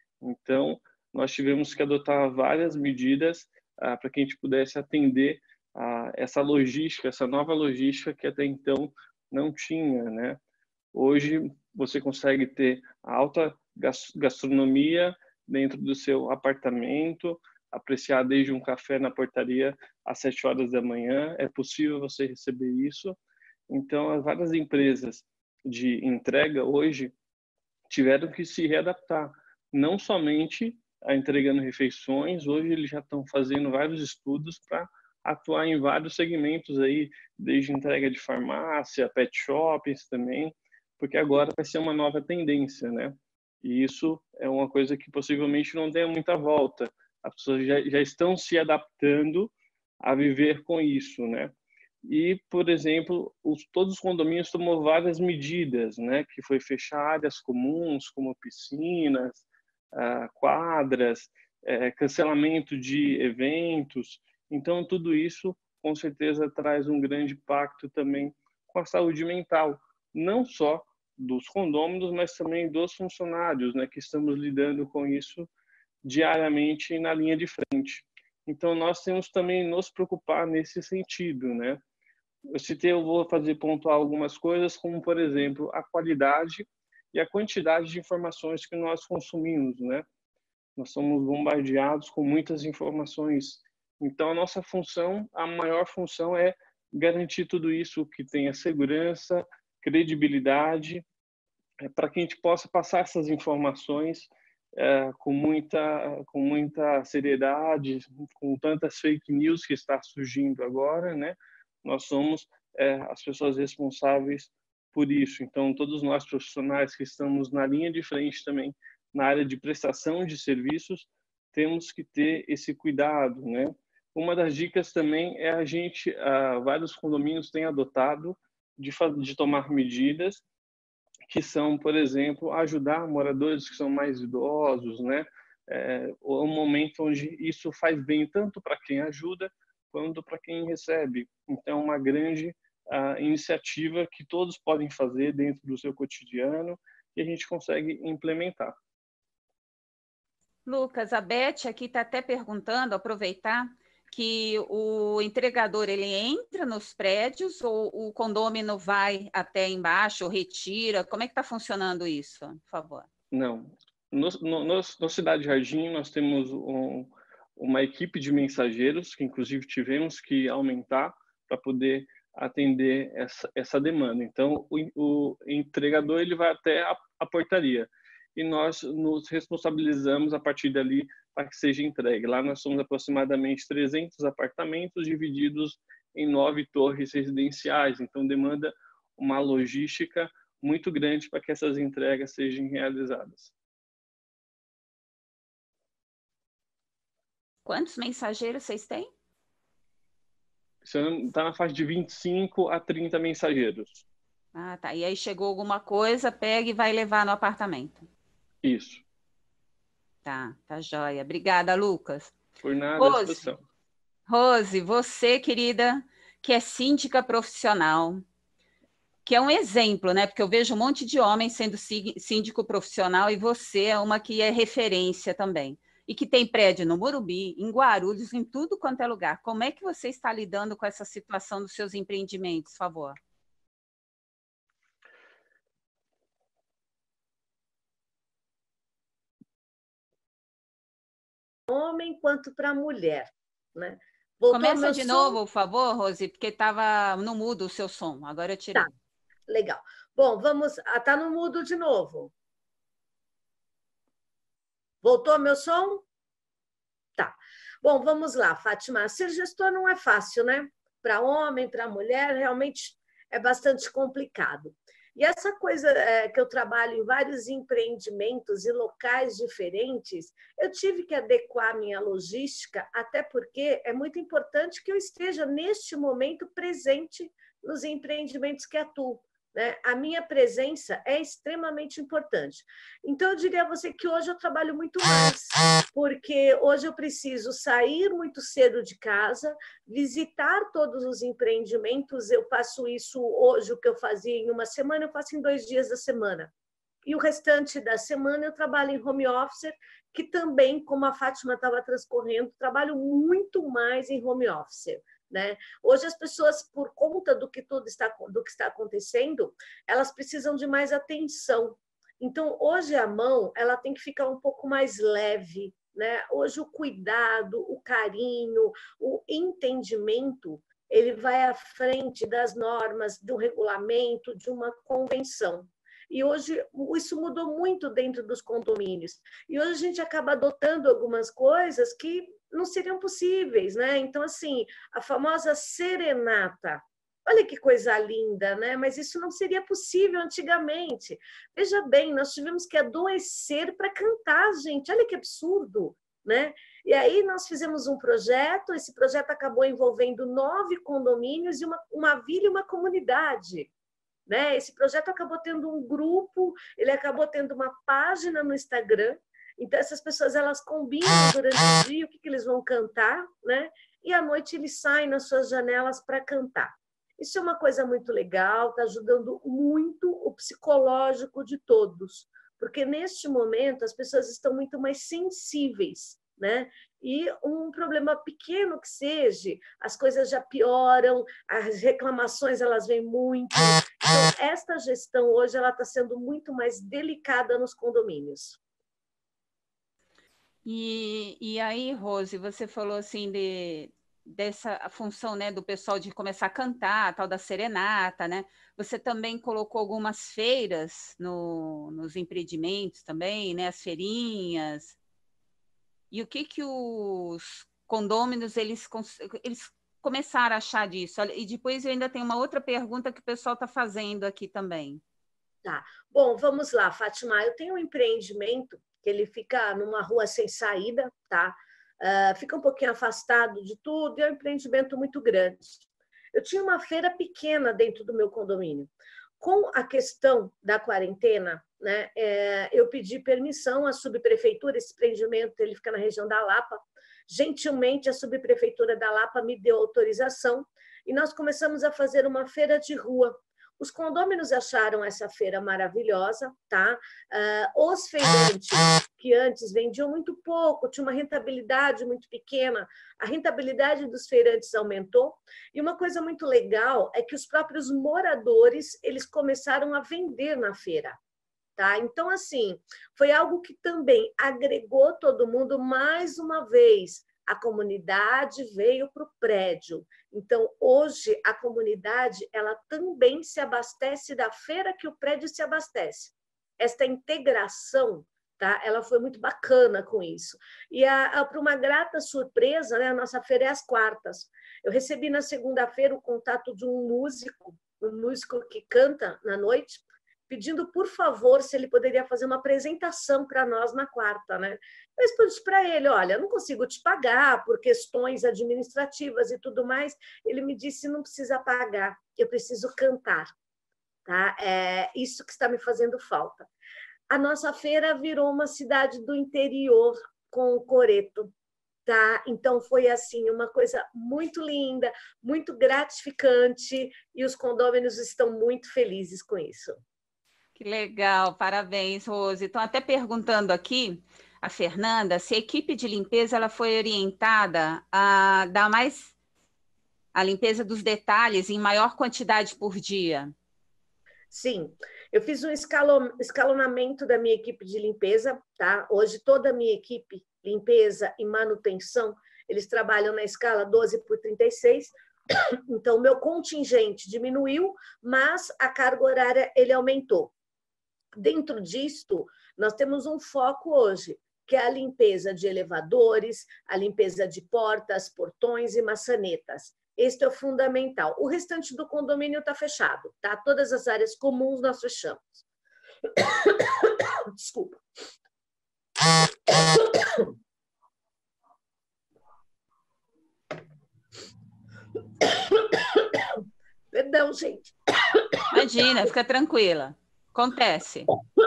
Então, nós tivemos que adotar várias medidas ah, para que a gente pudesse atender a essa logística, essa nova logística que até então não tinha, né? Hoje, você consegue ter alta gastronomia dentro do seu apartamento, apreciar desde um café na portaria às sete horas da manhã, é possível você receber isso. Então, as várias empresas de entrega hoje tiveram que se readaptar, não somente a entregando refeições, hoje eles já estão fazendo vários estudos para atuar em vários segmentos aí, desde entrega de farmácia, pet shops também, porque agora vai ser uma nova tendência, né? E isso é uma coisa que possivelmente não tenha muita volta. As pessoas já, já estão se adaptando a viver com isso, né? E, por exemplo, os, todos os condomínios tomou várias medidas, né? Que foi fechar áreas comuns, como piscinas, ah, quadras, eh, cancelamento de eventos. Então, tudo isso, com certeza, traz um grande impacto também com a saúde mental, não só dos condôminos, mas também dos funcionários, né? Que estamos lidando com isso diariamente na linha de frente. Então, nós temos também nos preocupar nesse sentido, né? Eu citei, eu vou fazer pontuar algumas coisas, como, por exemplo, a qualidade e a quantidade de informações que nós consumimos, né? Nós somos bombardeados com muitas informações. Então, a nossa função, a maior função é garantir tudo isso, que tenha segurança, credibilidade, é, para que a gente possa passar essas informações é, com muita com muita seriedade, com tantas fake news que está surgindo agora, né? Nós somos é, as pessoas responsáveis por isso. Então, todos nós profissionais que estamos na linha de frente também, na área de prestação de serviços, temos que ter esse cuidado, né? Uma das dicas também é a gente, ah, vários condomínios têm adotado de, de tomar medidas que são, por exemplo, ajudar moradores que são mais idosos, né? É um momento onde isso faz bem tanto para quem ajuda quanto para quem recebe. Então, é uma grande uh, iniciativa que todos podem fazer dentro do seu cotidiano e a gente consegue implementar. Lucas, a Beth aqui está até perguntando, aproveitar, que o entregador ele entra nos prédios ou o condômino vai até embaixo, ou retira? Como é que está funcionando isso, por favor? Não. No, no, no, no Cidade Jardim, nós temos um, uma equipe de mensageiros, que inclusive tivemos que aumentar para poder atender essa, essa demanda. Então, o, o entregador ele vai até a, a portaria e nós nos responsabilizamos a partir dali para que seja entregue. Lá nós somos aproximadamente trezentos apartamentos divididos em nove torres residenciais, então demanda uma logística muito grande para que essas entregas sejam realizadas. Quantos mensageiros vocês têm? Está na faixa de vinte e cinco a trinta mensageiros. Ah, tá. E aí chegou alguma coisa, pega e vai levar no apartamento. Isso. Tá, tá joia. Obrigada, Lucas. Por nada, Rose, à disposição. Rose, você, querida, que é síndica profissional, que é um exemplo, né? Porque eu vejo um monte de homens sendo síndico profissional e você é uma que é referência também. E que tem prédio no Morumbi, em Guarulhos, em tudo quanto é lugar. Como é que você está lidando com essa situação dos seus empreendimentos, por favor? Homem quanto para a mulher, né? Voltou Começa de som? novo, por favor, Rose, porque estava no mudo o seu som. Agora eu tirei. Tá, legal. Bom, vamos... Ah, tá no mudo de novo. Voltou meu som? Tá. Bom, vamos lá, Fátima. Ser gestor não é fácil, né? Para homem, para mulher, realmente é bastante complicado. E essa coisa é, que eu trabalho em vários empreendimentos e locais diferentes, eu tive que adequar minha logística, até porque é muito importante que eu esteja, neste momento, presente nos empreendimentos que atuo. né? A minha presença é extremamente importante. Então, eu diria a você que hoje eu trabalho muito mais, porque hoje eu preciso sair muito cedo de casa, visitar todos os empreendimentos. Eu faço isso hoje, o que eu fazia em uma semana, eu faço em dois dias da semana. E o restante da semana eu trabalho em home office, que também, como a Fátima estava transcorrendo, trabalho muito mais em home office. Né? Hoje as pessoas, por conta do que tudo está, do que está acontecendo, elas precisam de mais atenção. Então, hoje a mão ela tem que ficar um pouco mais leve. Né? Hoje o cuidado, o carinho, o entendimento, ele vai à frente das normas, do regulamento, de uma convenção. E hoje isso mudou muito dentro dos condomínios. E hoje a gente acaba adotando algumas coisas que não seriam possíveis, né? Então, assim, a famosa serenata. Olha que coisa linda, né? Mas isso não seria possível antigamente. Veja bem, nós tivemos que adoecer para cantar, gente. Olha que absurdo, né? E aí nós fizemos um projeto, esse projeto acabou envolvendo nove condomínios e uma, uma vila e uma comunidade. Né? Esse projeto acabou tendo um grupo, ele acabou tendo uma página no Instagram, então essas pessoas elas combinam durante o dia o que, que eles vão cantar, né? E à noite eles saem nas suas janelas para cantar. Isso é uma coisa muito legal, está ajudando muito o psicológico de todos, porque neste momento as pessoas estão muito mais sensíveis, né? E um problema pequeno que seja, as coisas já pioram, as reclamações elas vêm muito. Então, esta gestão hoje ela está sendo muito mais delicada nos condomínios. E, e aí, Rose, você falou assim de, dessa função, né, do pessoal de começar a cantar, a tal da serenata, né? Você também colocou algumas feiras no, nos empreendimentos também, né? As feirinhas. E o que que os condôminos eles, eles começaram a achar disso? E depois eu ainda tenho uma outra pergunta que o pessoal está fazendo aqui também. Tá. Bom, vamos lá, Fátima. Eu tenho um empreendimento que ele fica numa rua sem saída, tá? Uh, fica um pouquinho afastado de tudo, e é um empreendimento muito grande. Eu tinha uma feira pequena dentro do meu condomínio. Com a questão da quarentena, né, é, eu pedi permissão à subprefeitura, esse empreendimento ele fica na região da Lapa. Gentilmente, a subprefeitura da Lapa me deu autorização e nós começamos a fazer uma feira de rua. Os condôminos acharam essa feira maravilhosa, tá? Uh, os feirantes, que antes vendiam muito pouco, tinha uma rentabilidade muito pequena, a rentabilidade dos feirantes aumentou. E uma coisa muito legal é que os próprios moradores, eles começaram a vender na feira. Tá? Então, assim, foi algo que também agregou todo mundo mais uma vez. A comunidade veio para o prédio. Então, hoje, a comunidade ela também se abastece da feira que o prédio se abastece. Esta integração, tá? Ela foi muito bacana com isso. E para uma grata surpresa, né, a nossa feira é às quartas. Eu recebi na segunda-feira o contato de um músico, um músico que canta na noite, pedindo, por favor, se ele poderia fazer uma apresentação para nós na quarta, né? Eu disse para ele, olha, eu não consigo te pagar por questões administrativas e tudo mais. Ele me disse, não precisa pagar, eu preciso cantar, tá? É isso que está me fazendo falta. A nossa feira virou uma cidade do interior com o coreto, tá? Então foi assim uma coisa muito linda, muito gratificante e os condôminos estão muito felizes com isso. Que legal, parabéns, Rose. Estão até perguntando aqui, a Fernanda, se a equipe de limpeza ela foi orientada a dar mais a limpeza dos detalhes em maior quantidade por dia. Sim, eu fiz um escalon, escalonamento da minha equipe de limpeza, tá? Hoje toda a minha equipe, limpeza e manutenção, eles trabalham na escala doze por trinta e seis. Então, o meu contingente diminuiu, mas a carga horária ele aumentou. Dentro disto, nós temos um foco hoje, que é a limpeza de elevadores, a limpeza de portas, portões e maçanetas. Este é o fundamental. O restante do condomínio está fechado, tá? Todas as áreas comuns nós fechamos. Desculpa. Perdão, gente. Imagina, fica tranquila. Acontece.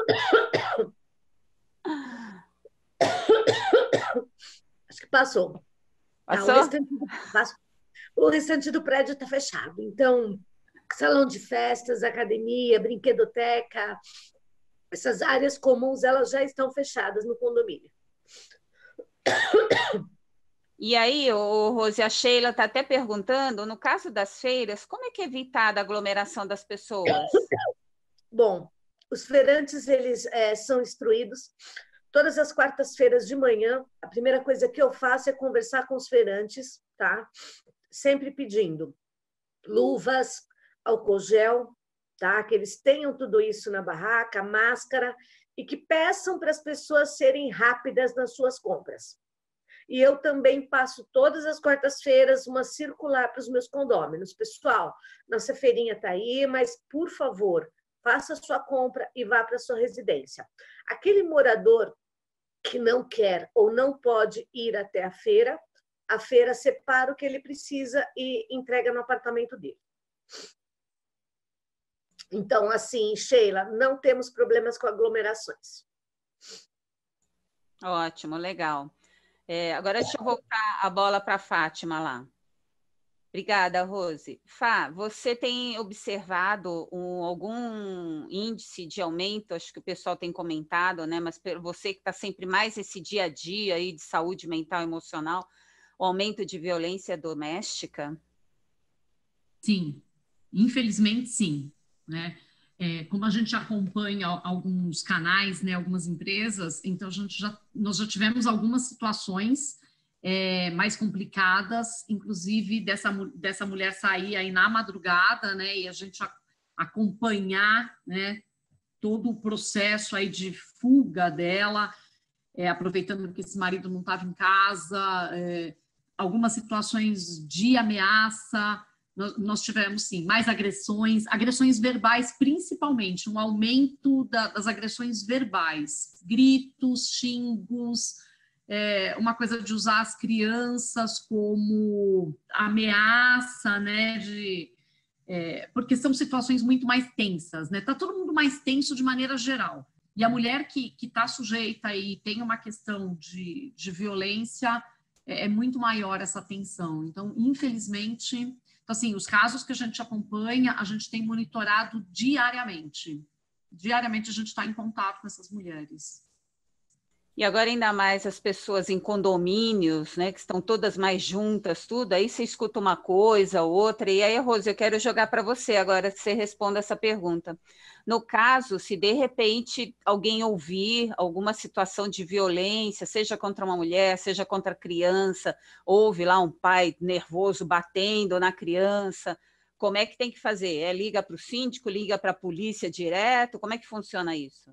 Acho que passou. Passou? Ah, o restante, passou. O restante do prédio está fechado. Então, salão de festas, academia, brinquedoteca, essas áreas comuns, elas já estão fechadas no condomínio. E aí, o Rose, a Sheila está até perguntando, no caso das feiras, como é que é evitada a aglomeração das pessoas? Bom, os feirantes, eles é, são instruídos. Todas as quartas-feiras de manhã, a primeira coisa que eu faço é conversar com os feirantes, tá? Sempre pedindo luvas, álcool gel, tá? Que eles tenham tudo isso na barraca, máscara, e que peçam para as pessoas serem rápidas nas suas compras. E eu também passo todas as quartas-feiras uma circular para os meus condôminos. Pessoal, nossa feirinha está aí, mas, por favor, faça a sua compra e vá para a sua residência. Aquele morador que não quer ou não pode ir até a feira, a feira separa o que ele precisa e entrega no apartamento dele. Então, assim, Sheila, não temos problemas com aglomerações. Ótimo, legal. É, agora deixa eu voltar a bola para a Fátima lá. Obrigada, Rose. Fá, você tem observado um, algum índice de aumento? Acho que o pessoal tem comentado, né? Mas você que está sempre mais esse dia a dia aí de saúde mental e emocional, o aumento de violência doméstica? Sim, infelizmente sim, né? É, como a gente acompanha alguns canais, né, algumas empresas, então a gente já, nós já tivemos algumas situações é, mais complicadas, inclusive dessa, dessa mulher sair aí na madrugada, né, e a gente a, acompanhar, né, todo o processo aí de fuga dela, é, aproveitando que esse marido não estava em casa, é, algumas situações de ameaça. Nós, nós tivemos, sim, mais agressões, agressões verbais, principalmente, um aumento da, das agressões verbais, gritos, xingos, é, uma coisa de usar as crianças como ameaça, né, de, é, porque são situações muito mais tensas, né, tá todo mundo mais tenso de maneira geral, e a mulher que está sujeita e tem uma questão de, de violência, é, é muito maior essa tensão, então, infelizmente... Então, assim, os casos que a gente acompanha, a gente tem monitorado diariamente. Diariamente a gente está em contato com essas mulheres. E agora ainda mais as pessoas em condomínios, né, que estão todas mais juntas, tudo, aí você escuta uma coisa, outra, e aí, Rose, eu quero jogar para você agora, que você responda essa pergunta. No caso, se de repente alguém ouvir alguma situação de violência, seja contra uma mulher, seja contra a criança, ouve lá um pai nervoso batendo na criança, como é que tem que fazer? É liga para o síndico, liga para a polícia direto? Como é que funciona isso?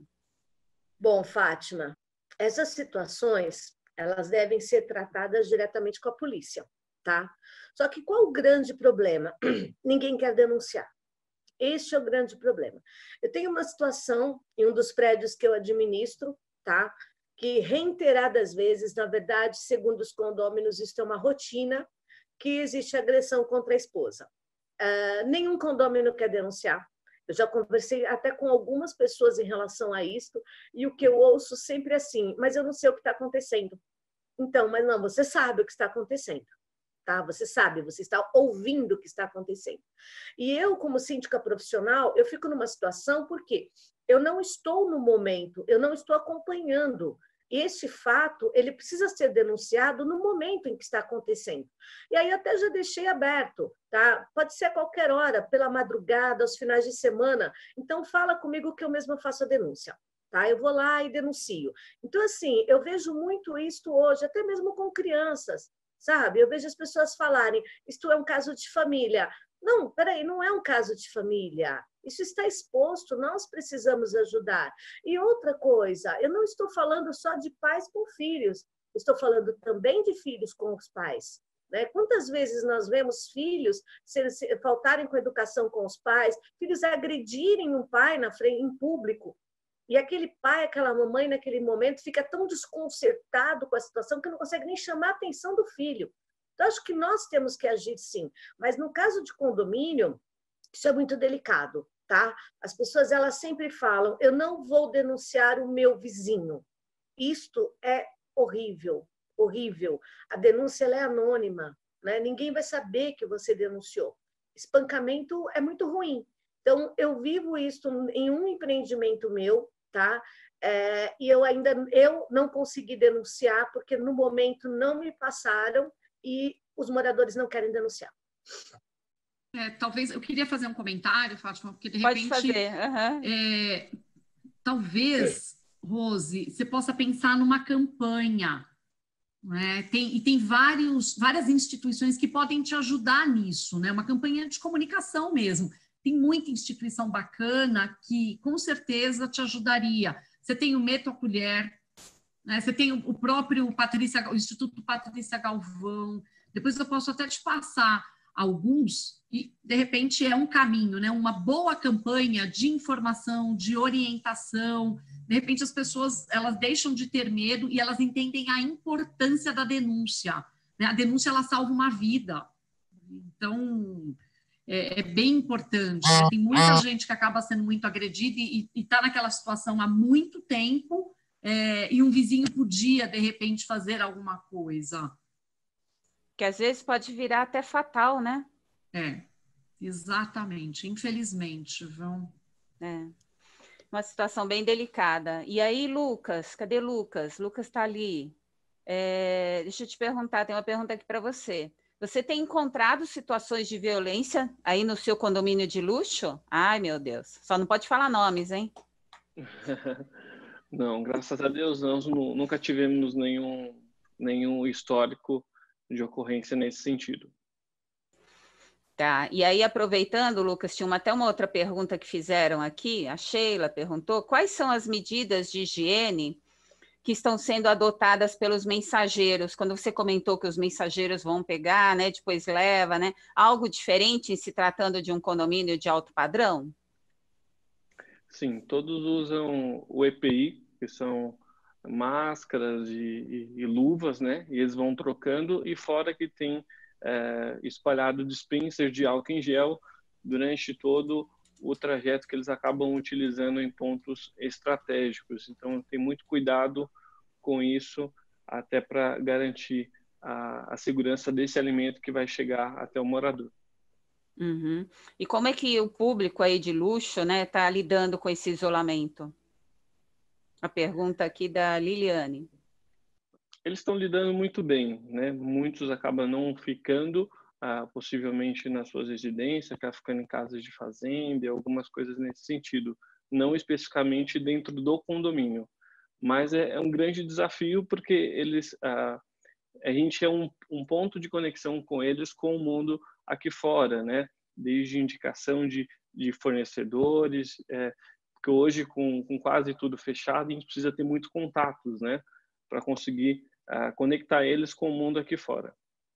Bom, Fátima, essas situações, elas devem ser tratadas diretamente com a polícia, tá? Só que qual o grande problema? Ninguém quer denunciar. Este é o grande problema. Eu tenho uma situação em um dos prédios que eu administro, tá? Que reiteradas vezes, na verdade, segundo os condôminos, isso é uma rotina, que existe agressão contra a esposa. Uh, nenhum condômino quer denunciar. Eu já conversei até com algumas pessoas em relação a isso, e o que eu ouço sempre é assim, mas eu não sei o que está acontecendo. Então, mas não, você sabe o que está acontecendo, tá? Você sabe, você está ouvindo o que está acontecendo. E eu, como síndica profissional, eu fico numa situação porque eu não estou no momento, eu não estou acompanhando. Este fato, ele precisa ser denunciado no momento em que está acontecendo. E aí até já deixei aberto, tá? Pode ser a qualquer hora, pela madrugada, aos finais de semana. Então, fala comigo que eu mesma faço a denúncia, tá? Eu vou lá e denuncio. Então, assim, eu vejo muito isso hoje, até mesmo com crianças, sabe? Eu vejo as pessoas falarem, isto é um caso de família. Não, peraí, não é um caso de família. Isso está exposto, nós precisamos ajudar. E outra coisa, eu não estou falando só de pais com filhos, estou falando também de filhos com os pais. Né? Quantas vezes nós vemos filhos se, se, faltarem com a educação com os pais, filhos agredirem um pai na frente, em público, e aquele pai, aquela mamãe, naquele momento, fica tão desconcertado com a situação que não consegue nem chamar a atenção do filho. Então, acho que nós temos que agir sim. Mas no caso de condomínio, isso é muito delicado, tá? As pessoas elas sempre falam, eu não vou denunciar o meu vizinho. Isto é horrível, horrível. A denúncia ela é anônima, né? Ninguém vai saber que você denunciou. Espancamento é muito ruim. Então, eu vivo isso em um empreendimento meu, tá? É, e eu ainda eu não consegui denunciar, porque no momento não me passaram e os moradores não querem denunciar. É, talvez, eu queria fazer um comentário, Fátima, porque de Pode repente... fazer. Uhum. É, talvez, Rose, você possa pensar numa campanha, né? Tem, e tem vários, várias instituições que podem te ajudar nisso, né? Uma campanha de comunicação mesmo. Tem muita instituição bacana que, com certeza, te ajudaria. Você tem o Meto a Colher, né? Você tem o próprio Patrícia, o Instituto Patrícia Galvão. Depois eu posso até te passar alguns, e, de repente, é um caminho, né? Uma boa campanha de informação, de orientação. De repente, as pessoas elas deixam de ter medo e elas entendem a importância da denúncia, né? A denúncia, ela salva uma vida. Então, é, é bem importante, né? Tem muita gente que acaba sendo muito agredida e está naquela situação há muito tempo, é, e um vizinho podia, de repente, fazer alguma coisa. Que às vezes pode virar até fatal, né? É, exatamente. Infelizmente, viu? É. Uma situação bem delicada. E aí, Lucas, cadê Lucas? Lucas está ali. É, deixa eu te perguntar, tem uma pergunta aqui para você. Você tem encontrado situações de violência aí no seu condomínio de luxo? Ai, meu Deus. Só não pode falar nomes, hein? Não, graças a Deus não, nunca tivemos nenhum, nenhum histórico de ocorrência nesse sentido. Tá, e aí aproveitando, Lucas, tinha uma, até uma outra pergunta que fizeram aqui, a Sheila perguntou, quais são as medidas de higiene que estão sendo adotadas pelos mensageiros? Quando você comentou que os mensageiros vão pegar, né, depois leva, né, algo diferente em se tratando de um condomínio de alto padrão? Sim, todos usam o E P I, que são máscaras e, e, e luvas, né? E eles vão trocando, e fora que tem é, espalhado dispenser de álcool em gel durante todo o trajeto que eles acabam utilizando em pontos estratégicos. Então, tem muito cuidado com isso, até para garantir a, a segurança desse alimento que vai chegar até o morador. Uhum. E como é que o público aí de luxo, né, está lidando com esse isolamento? A pergunta aqui da Liliane. Eles estão lidando muito bem, né? Muitos acabam não ficando, ah, possivelmente nas suas residências, acabam ficando em casas de fazenda, e algumas coisas nesse sentido, não especificamente dentro do condomínio, mas é, é um grande desafio porque eles, ah, a gente é um, um ponto de conexão com eles, com o mundo aqui fora, né? Desde indicação de, de fornecedores, é, porque hoje com, com quase tudo fechado a gente precisa ter muitos contatos, né? Para conseguir uh, conectar eles com o mundo aqui fora.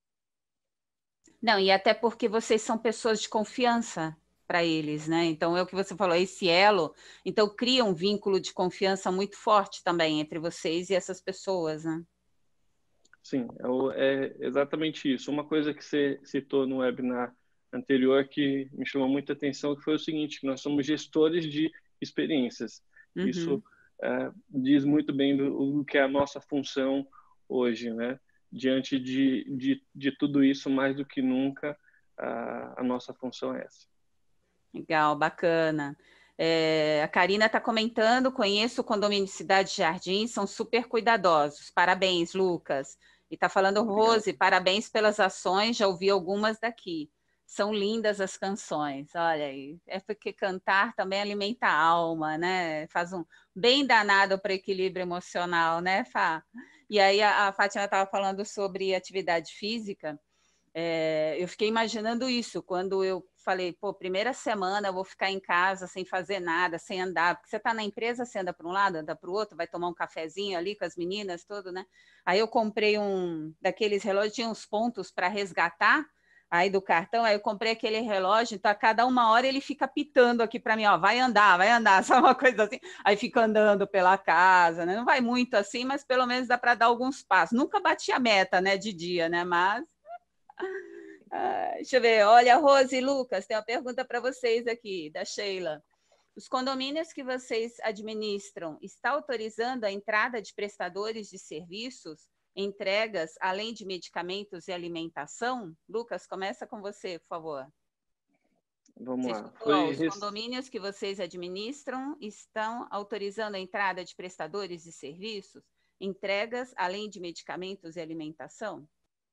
Não, e até porque vocês são pessoas de confiança para eles, né? Então, é o que você falou, esse elo, então cria um vínculo de confiança muito forte também entre vocês e essas pessoas, né? Sim, é exatamente isso. Uma coisa que você citou no webinar anterior que me chamou muita atenção, que foi o seguinte, que nós somos gestores de experiências. Uhum. Isso é, diz muito bem do, do que é a nossa função hoje, né? Diante de, de, de tudo isso, mais do que nunca, a, a nossa função é essa. Legal, bacana. É, a Karina está comentando, conheço o condomínio Cidade Jardim, são super cuidadosos. Parabéns, Lucas. E está falando, obrigado. Rose, parabéns pelas ações, já ouvi algumas daqui. São lindas as canções, olha aí. É porque cantar também alimenta a alma, né? Faz um bem danado para o equilíbrio emocional, né, Fá? E aí a, a Fátima estava falando sobre atividade física. É, eu fiquei imaginando isso, quando eu falei, pô, primeira semana eu vou ficar em casa sem fazer nada, sem andar, porque você está na empresa, você anda para um lado, anda para o outro, vai tomar um cafezinho ali com as meninas, tudo, né? Aí eu comprei um daqueles relógios, tinha uns pontos para resgatar, aí do cartão, aí eu comprei aquele relógio, então a cada uma hora ele fica pitando aqui para mim, ó, vai andar, vai andar, sabe uma coisa assim? Aí fica andando pela casa, né? Não vai muito assim, mas pelo menos dá para dar alguns passos. Nunca bati a meta, né, de dia, né, mas... Ah, deixa eu ver. Olha, Rose e Lucas, tem uma pergunta para vocês aqui, da Sheila. Os condomínios que vocês administram está autorizando a entrada de prestadores de serviços, entregas, além de medicamentos e alimentação? Lucas, começa com você, por favor. Vamos Você lá. escutou, Foi os res- condomínios que vocês administram estão autorizando a entrada de prestadores de serviços, entregas, além de medicamentos e alimentação?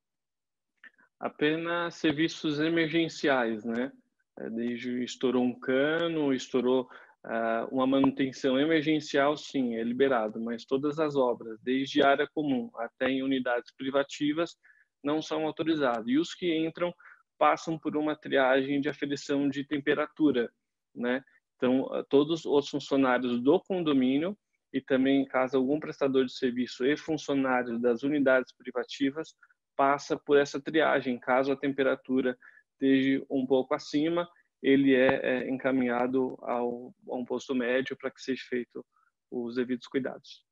apenas serviços emergenciais, né? É, Desde estourou um cano, estourou ah, uma manutenção emergencial, sim, é liberado, mas todas as obras, desde área comum até em unidades privativas, não são autorizadas. E os que entram passam por uma triagem de aferição de temperatura, né? Então, ah, todos os funcionários do condomínio e também, caso algum prestador de serviço e funcionários das unidades privativas passa por essa triagem. Caso a temperatura esteja um pouco acima, ele é, é encaminhado ao, a um posto médio para que seja feito os devidos cuidados.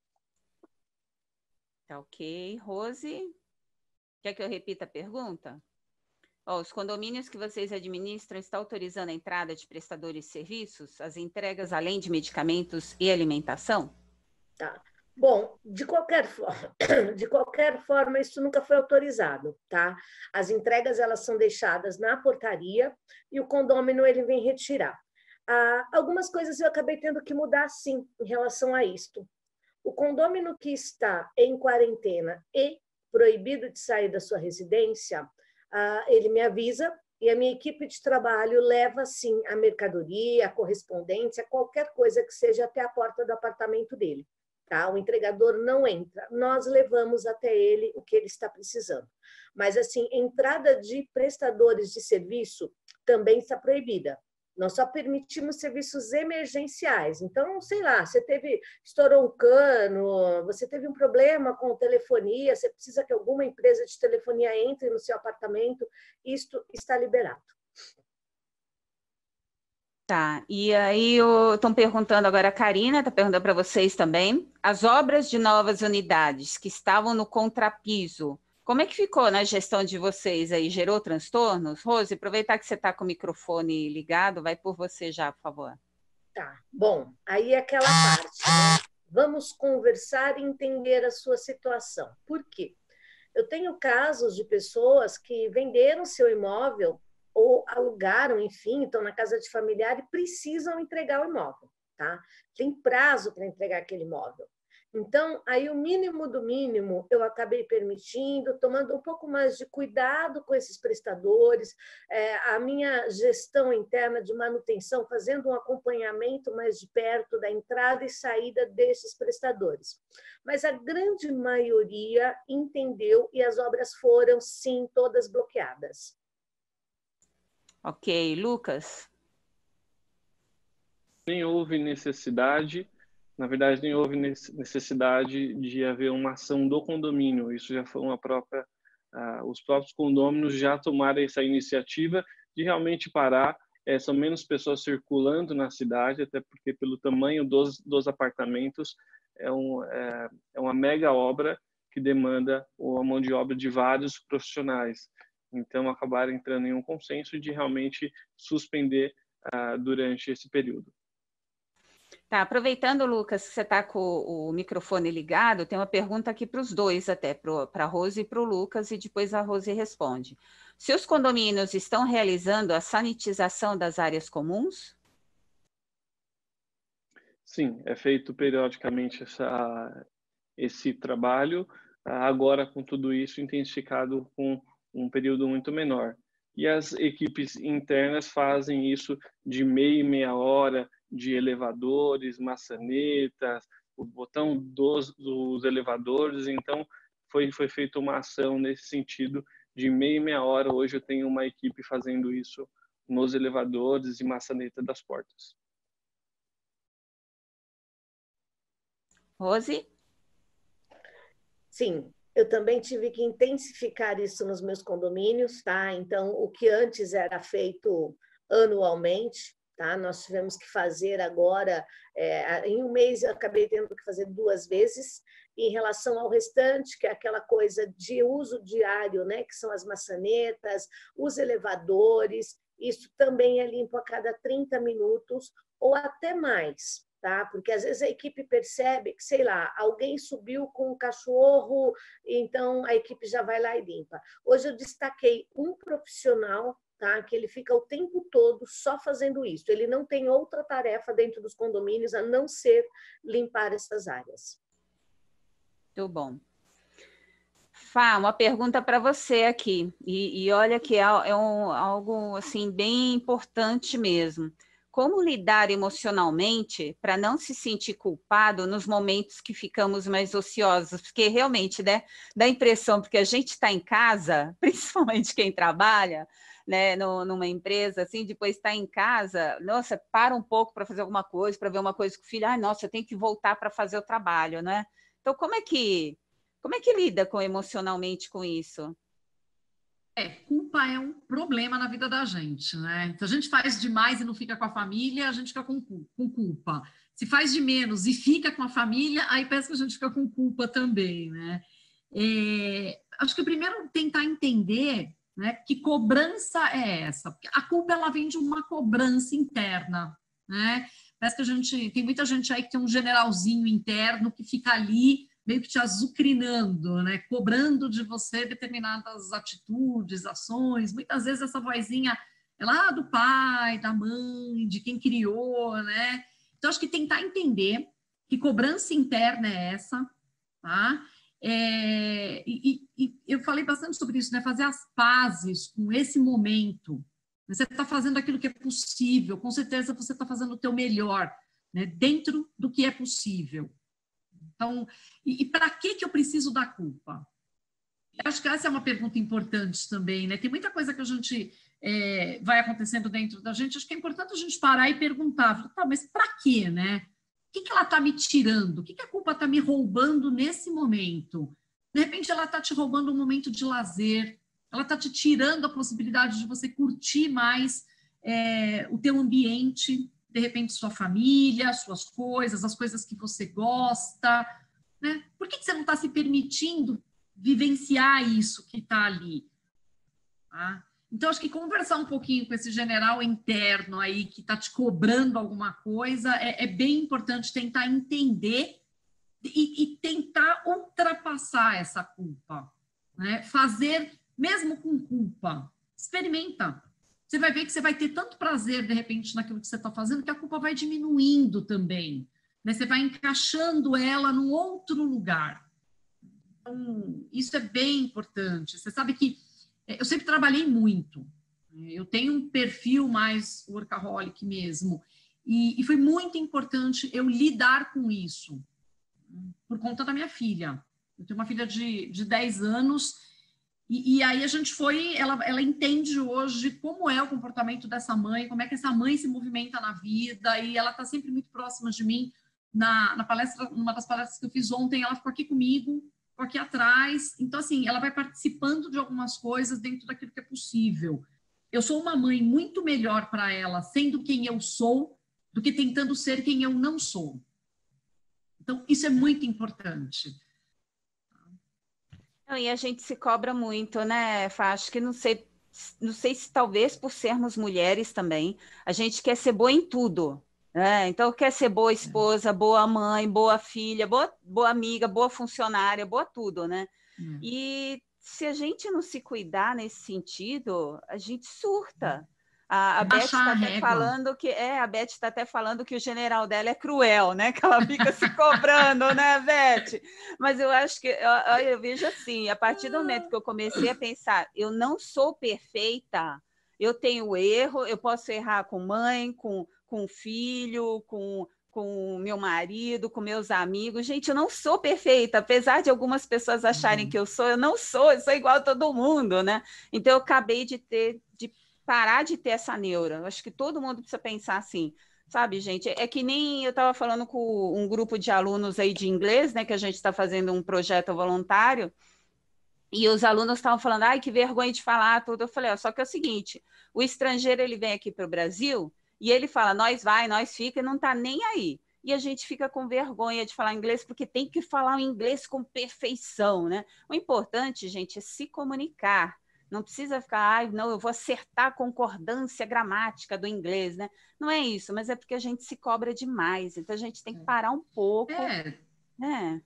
Tá ok. Rose, quer que eu repita a pergunta? Ó, os condomínios que vocês administram estão autorizando a entrada de prestadores de serviços, as entregas além de medicamentos e alimentação? Tá. Bom, de qualquer forma, de qualquer forma, isso nunca foi autorizado, tá? As entregas elas são deixadas na portaria e o condômino ele vem retirar. Ah, algumas coisas eu acabei tendo que mudar sim em relação a isto. O condômino que está em quarentena e proibido de sair da sua residência, ah, ele me avisa e a minha equipe de trabalho leva sim a mercadoria, a correspondência, qualquer coisa que seja até a porta do apartamento dele. Tá? O entregador não entra, nós levamos até ele o que ele está precisando. Mas, assim, entrada de prestadores de serviço também está proibida. Nós só permitimos serviços emergenciais. Então, sei lá, você teve, estourou um cano, você teve um problema com telefonia, você precisa que alguma empresa de telefonia entre no seu apartamento, isto está liberado. Tá, e aí estão perguntando agora, a Karina está perguntando para vocês também, as obras de novas unidades que estavam no contrapiso, como é que ficou na gestão de vocês aí? Gerou transtornos? Rose, aproveitar que você está com o microfone ligado, vai por você já, por favor. Tá, bom, aí é aquela parte, né? Vamos conversar e entender a sua situação. Por quê? Eu tenho casos de pessoas que venderam seu imóvel ou alugaram, enfim, estão na casa de familiar e precisam entregar o imóvel, tá? Tem prazo para entregar aquele imóvel. Então, aí o mínimo do mínimo eu acabei permitindo, tomando um pouco mais de cuidado com esses prestadores, é, a minha gestão interna de manutenção, fazendo um acompanhamento mais de perto da entrada e saída desses prestadores. Mas a grande maioria entendeu e as obras foram, sim, todas bloqueadas. Ok, Lucas? Nem houve necessidade, na verdade, nem houve necessidade de haver uma ação do condomínio. Isso já foi uma própria, uh, os próprios condôminos já tomaram essa iniciativa de realmente parar. É, são menos pessoas circulando na cidade, até porque pelo tamanho dos, dos apartamentos é, um, é, é uma mega obra que demanda a mão de obra de vários profissionais. Então, acabaram entrando em um consenso de realmente suspender uh, durante esse período. Tá, aproveitando, Lucas, que você está com o microfone ligado, tem uma pergunta aqui para os dois até, para a Rose e para o Lucas, e depois a Rose responde. Se os condomínios estão realizando a sanitização das áreas comuns? Sim, é feito periodicamente essa, esse trabalho, agora com tudo isso intensificado com um período muito menor. E as equipes internas fazem isso de meia e meia hora, de elevadores, maçanetas, o botão dos, dos elevadores. Então, foi, foi feita uma ação nesse sentido de meia e meia hora. Hoje eu tenho uma equipe fazendo isso nos elevadores e maçaneta das portas. Rose? Sim, eu também tive que intensificar isso nos meus condomínios, tá? Então, o que antes era feito anualmente, tá? Nós tivemos que fazer agora, é, em um mês eu acabei tendo que fazer duas vezes, em relação ao restante, que é aquela coisa de uso diário, né? Que são as maçanetas, os elevadores, isso também é limpo a cada trinta minutos ou até mais. Tá? Porque às vezes a equipe percebe que, sei lá, alguém subiu com um cachorro, então a equipe já vai lá e limpa. Hoje eu destaquei um profissional, tá? Que ele fica o tempo todo só fazendo isso. Ele não tem outra tarefa dentro dos condomínios a não ser limpar essas áreas. Muito bom. Fá, uma pergunta para você aqui, e, e olha que é, é um, algo assim, bem importante mesmo. Como lidar emocionalmente para não se sentir culpado nos momentos que ficamos mais ociosos? Porque realmente, né, dá a impressão, porque a gente está em casa, principalmente quem trabalha, né, no, numa empresa, assim, depois está em casa, nossa, para um pouco para fazer alguma coisa, para ver uma coisa com o filho, ai, nossa, eu tenho que voltar para fazer o trabalho, né? Então, como é que, como é que lida com emocionalmente com isso? É, culpa é um problema na vida da gente, né? Se a gente faz demais e não fica com a família, a gente fica com, com culpa. Se faz de menos e fica com a família, aí parece que a gente fica com culpa também, né? É, acho que primeiro tentar entender, né, que cobrança é essa. Porque a culpa, ela vem de uma cobrança interna, né? Parece que a gente, tem muita gente aí que tem um generalzinho interno que fica ali meio que te azucrinando, né? Cobrando de você determinadas atitudes, ações. Muitas vezes essa vozinha é lá do pai, da mãe, de quem criou, né? Então, acho que tentar entender que cobrança interna é essa, tá? É, e, e eu falei bastante sobre isso, né? Fazer as pazes com esse momento. Você está fazendo aquilo que é possível, com certeza você está fazendo o teu melhor, né? Dentro do que é possível. Então, e, e para que, que eu preciso da culpa? Eu acho que essa é uma pergunta importante também, né? Tem muita coisa que a gente é, vai acontecendo dentro da gente, acho que é importante a gente parar e perguntar, tá, mas para quê, né? O que, que ela está me tirando? O que, que a culpa está me roubando nesse momento? De repente, ela está te roubando um momento de lazer, ela está te tirando a possibilidade de você curtir mais é, o teu ambiente, de repente, sua família, suas coisas, as coisas que você gosta, né? Por que, que você não está se permitindo vivenciar isso que está ali? Tá? Então, acho que conversar um pouquinho com esse general interno aí que está te cobrando alguma coisa é, é bem importante tentar entender e, e tentar ultrapassar essa culpa, né? Fazer, mesmo com culpa, experimenta. Você vai ver que você vai ter tanto prazer, de repente, naquilo que você está fazendo, que a culpa vai diminuindo também, né? Você vai encaixando ela num outro lugar. Então, isso é bem importante. Você sabe que eu sempre trabalhei muito. Eu tenho um perfil mais workaholic mesmo. E, e foi muito importante eu lidar com isso, por conta da minha filha. Eu tenho uma filha de, de dez anos... E, e aí a gente foi, ela, ela entende hoje como é o comportamento dessa mãe, como é que essa mãe se movimenta na vida, e ela está sempre muito próxima de mim. Na, na palestra, numa das palestras que eu fiz ontem, ela ficou aqui comigo, ficou aqui atrás. Então, assim, ela vai participando de algumas coisas dentro daquilo que é possível. Eu sou uma mãe muito melhor para ela, sendo quem eu sou, do que tentando ser quem eu não sou. Então, isso é muito importante. E a gente se cobra muito, né, Fá? Acho que não sei, não sei se talvez por sermos mulheres também, a gente quer ser boa em tudo, né? Então, quer ser boa esposa, boa mãe, boa filha, boa, boa amiga, boa funcionária, boa tudo, né? Hum. E se a gente não se cuidar nesse sentido, a gente surta. A, a Beth está até falando que é, a Beth está até falando que o general dela é cruel, né? Que ela fica se cobrando, né, Beth? Mas eu acho que eu, eu vejo assim, a partir do momento que eu comecei a pensar, eu não sou perfeita, eu tenho erro, eu posso errar com mãe, com, com filho, com com meu marido, com meus amigos. Gente, eu não sou perfeita, apesar de algumas pessoas acharem uhum. que eu sou, eu não sou, eu sou igual a todo mundo, né? Então eu acabei de ter de parar de ter essa neura. Eu acho que todo mundo precisa pensar assim, sabe, gente? É que nem eu estava falando com um grupo de alunos aí de inglês, né, que a gente está fazendo um projeto voluntário, e os alunos estavam falando, ai, que vergonha de falar tudo. Eu falei, ó, só que é o seguinte, o estrangeiro, ele vem aqui para o Brasil e ele fala, nós vai, nós fica, e não está nem aí. e a gente fica com vergonha de falar inglês, porque tem que falar o inglês com perfeição, né? O importante, gente, é se comunicar. Não precisa ficar, ai, não, eu vou acertar a concordância gramática do inglês, né? Não é isso, mas é porque a gente se cobra demais, então a gente tem que parar um pouco. É. Né?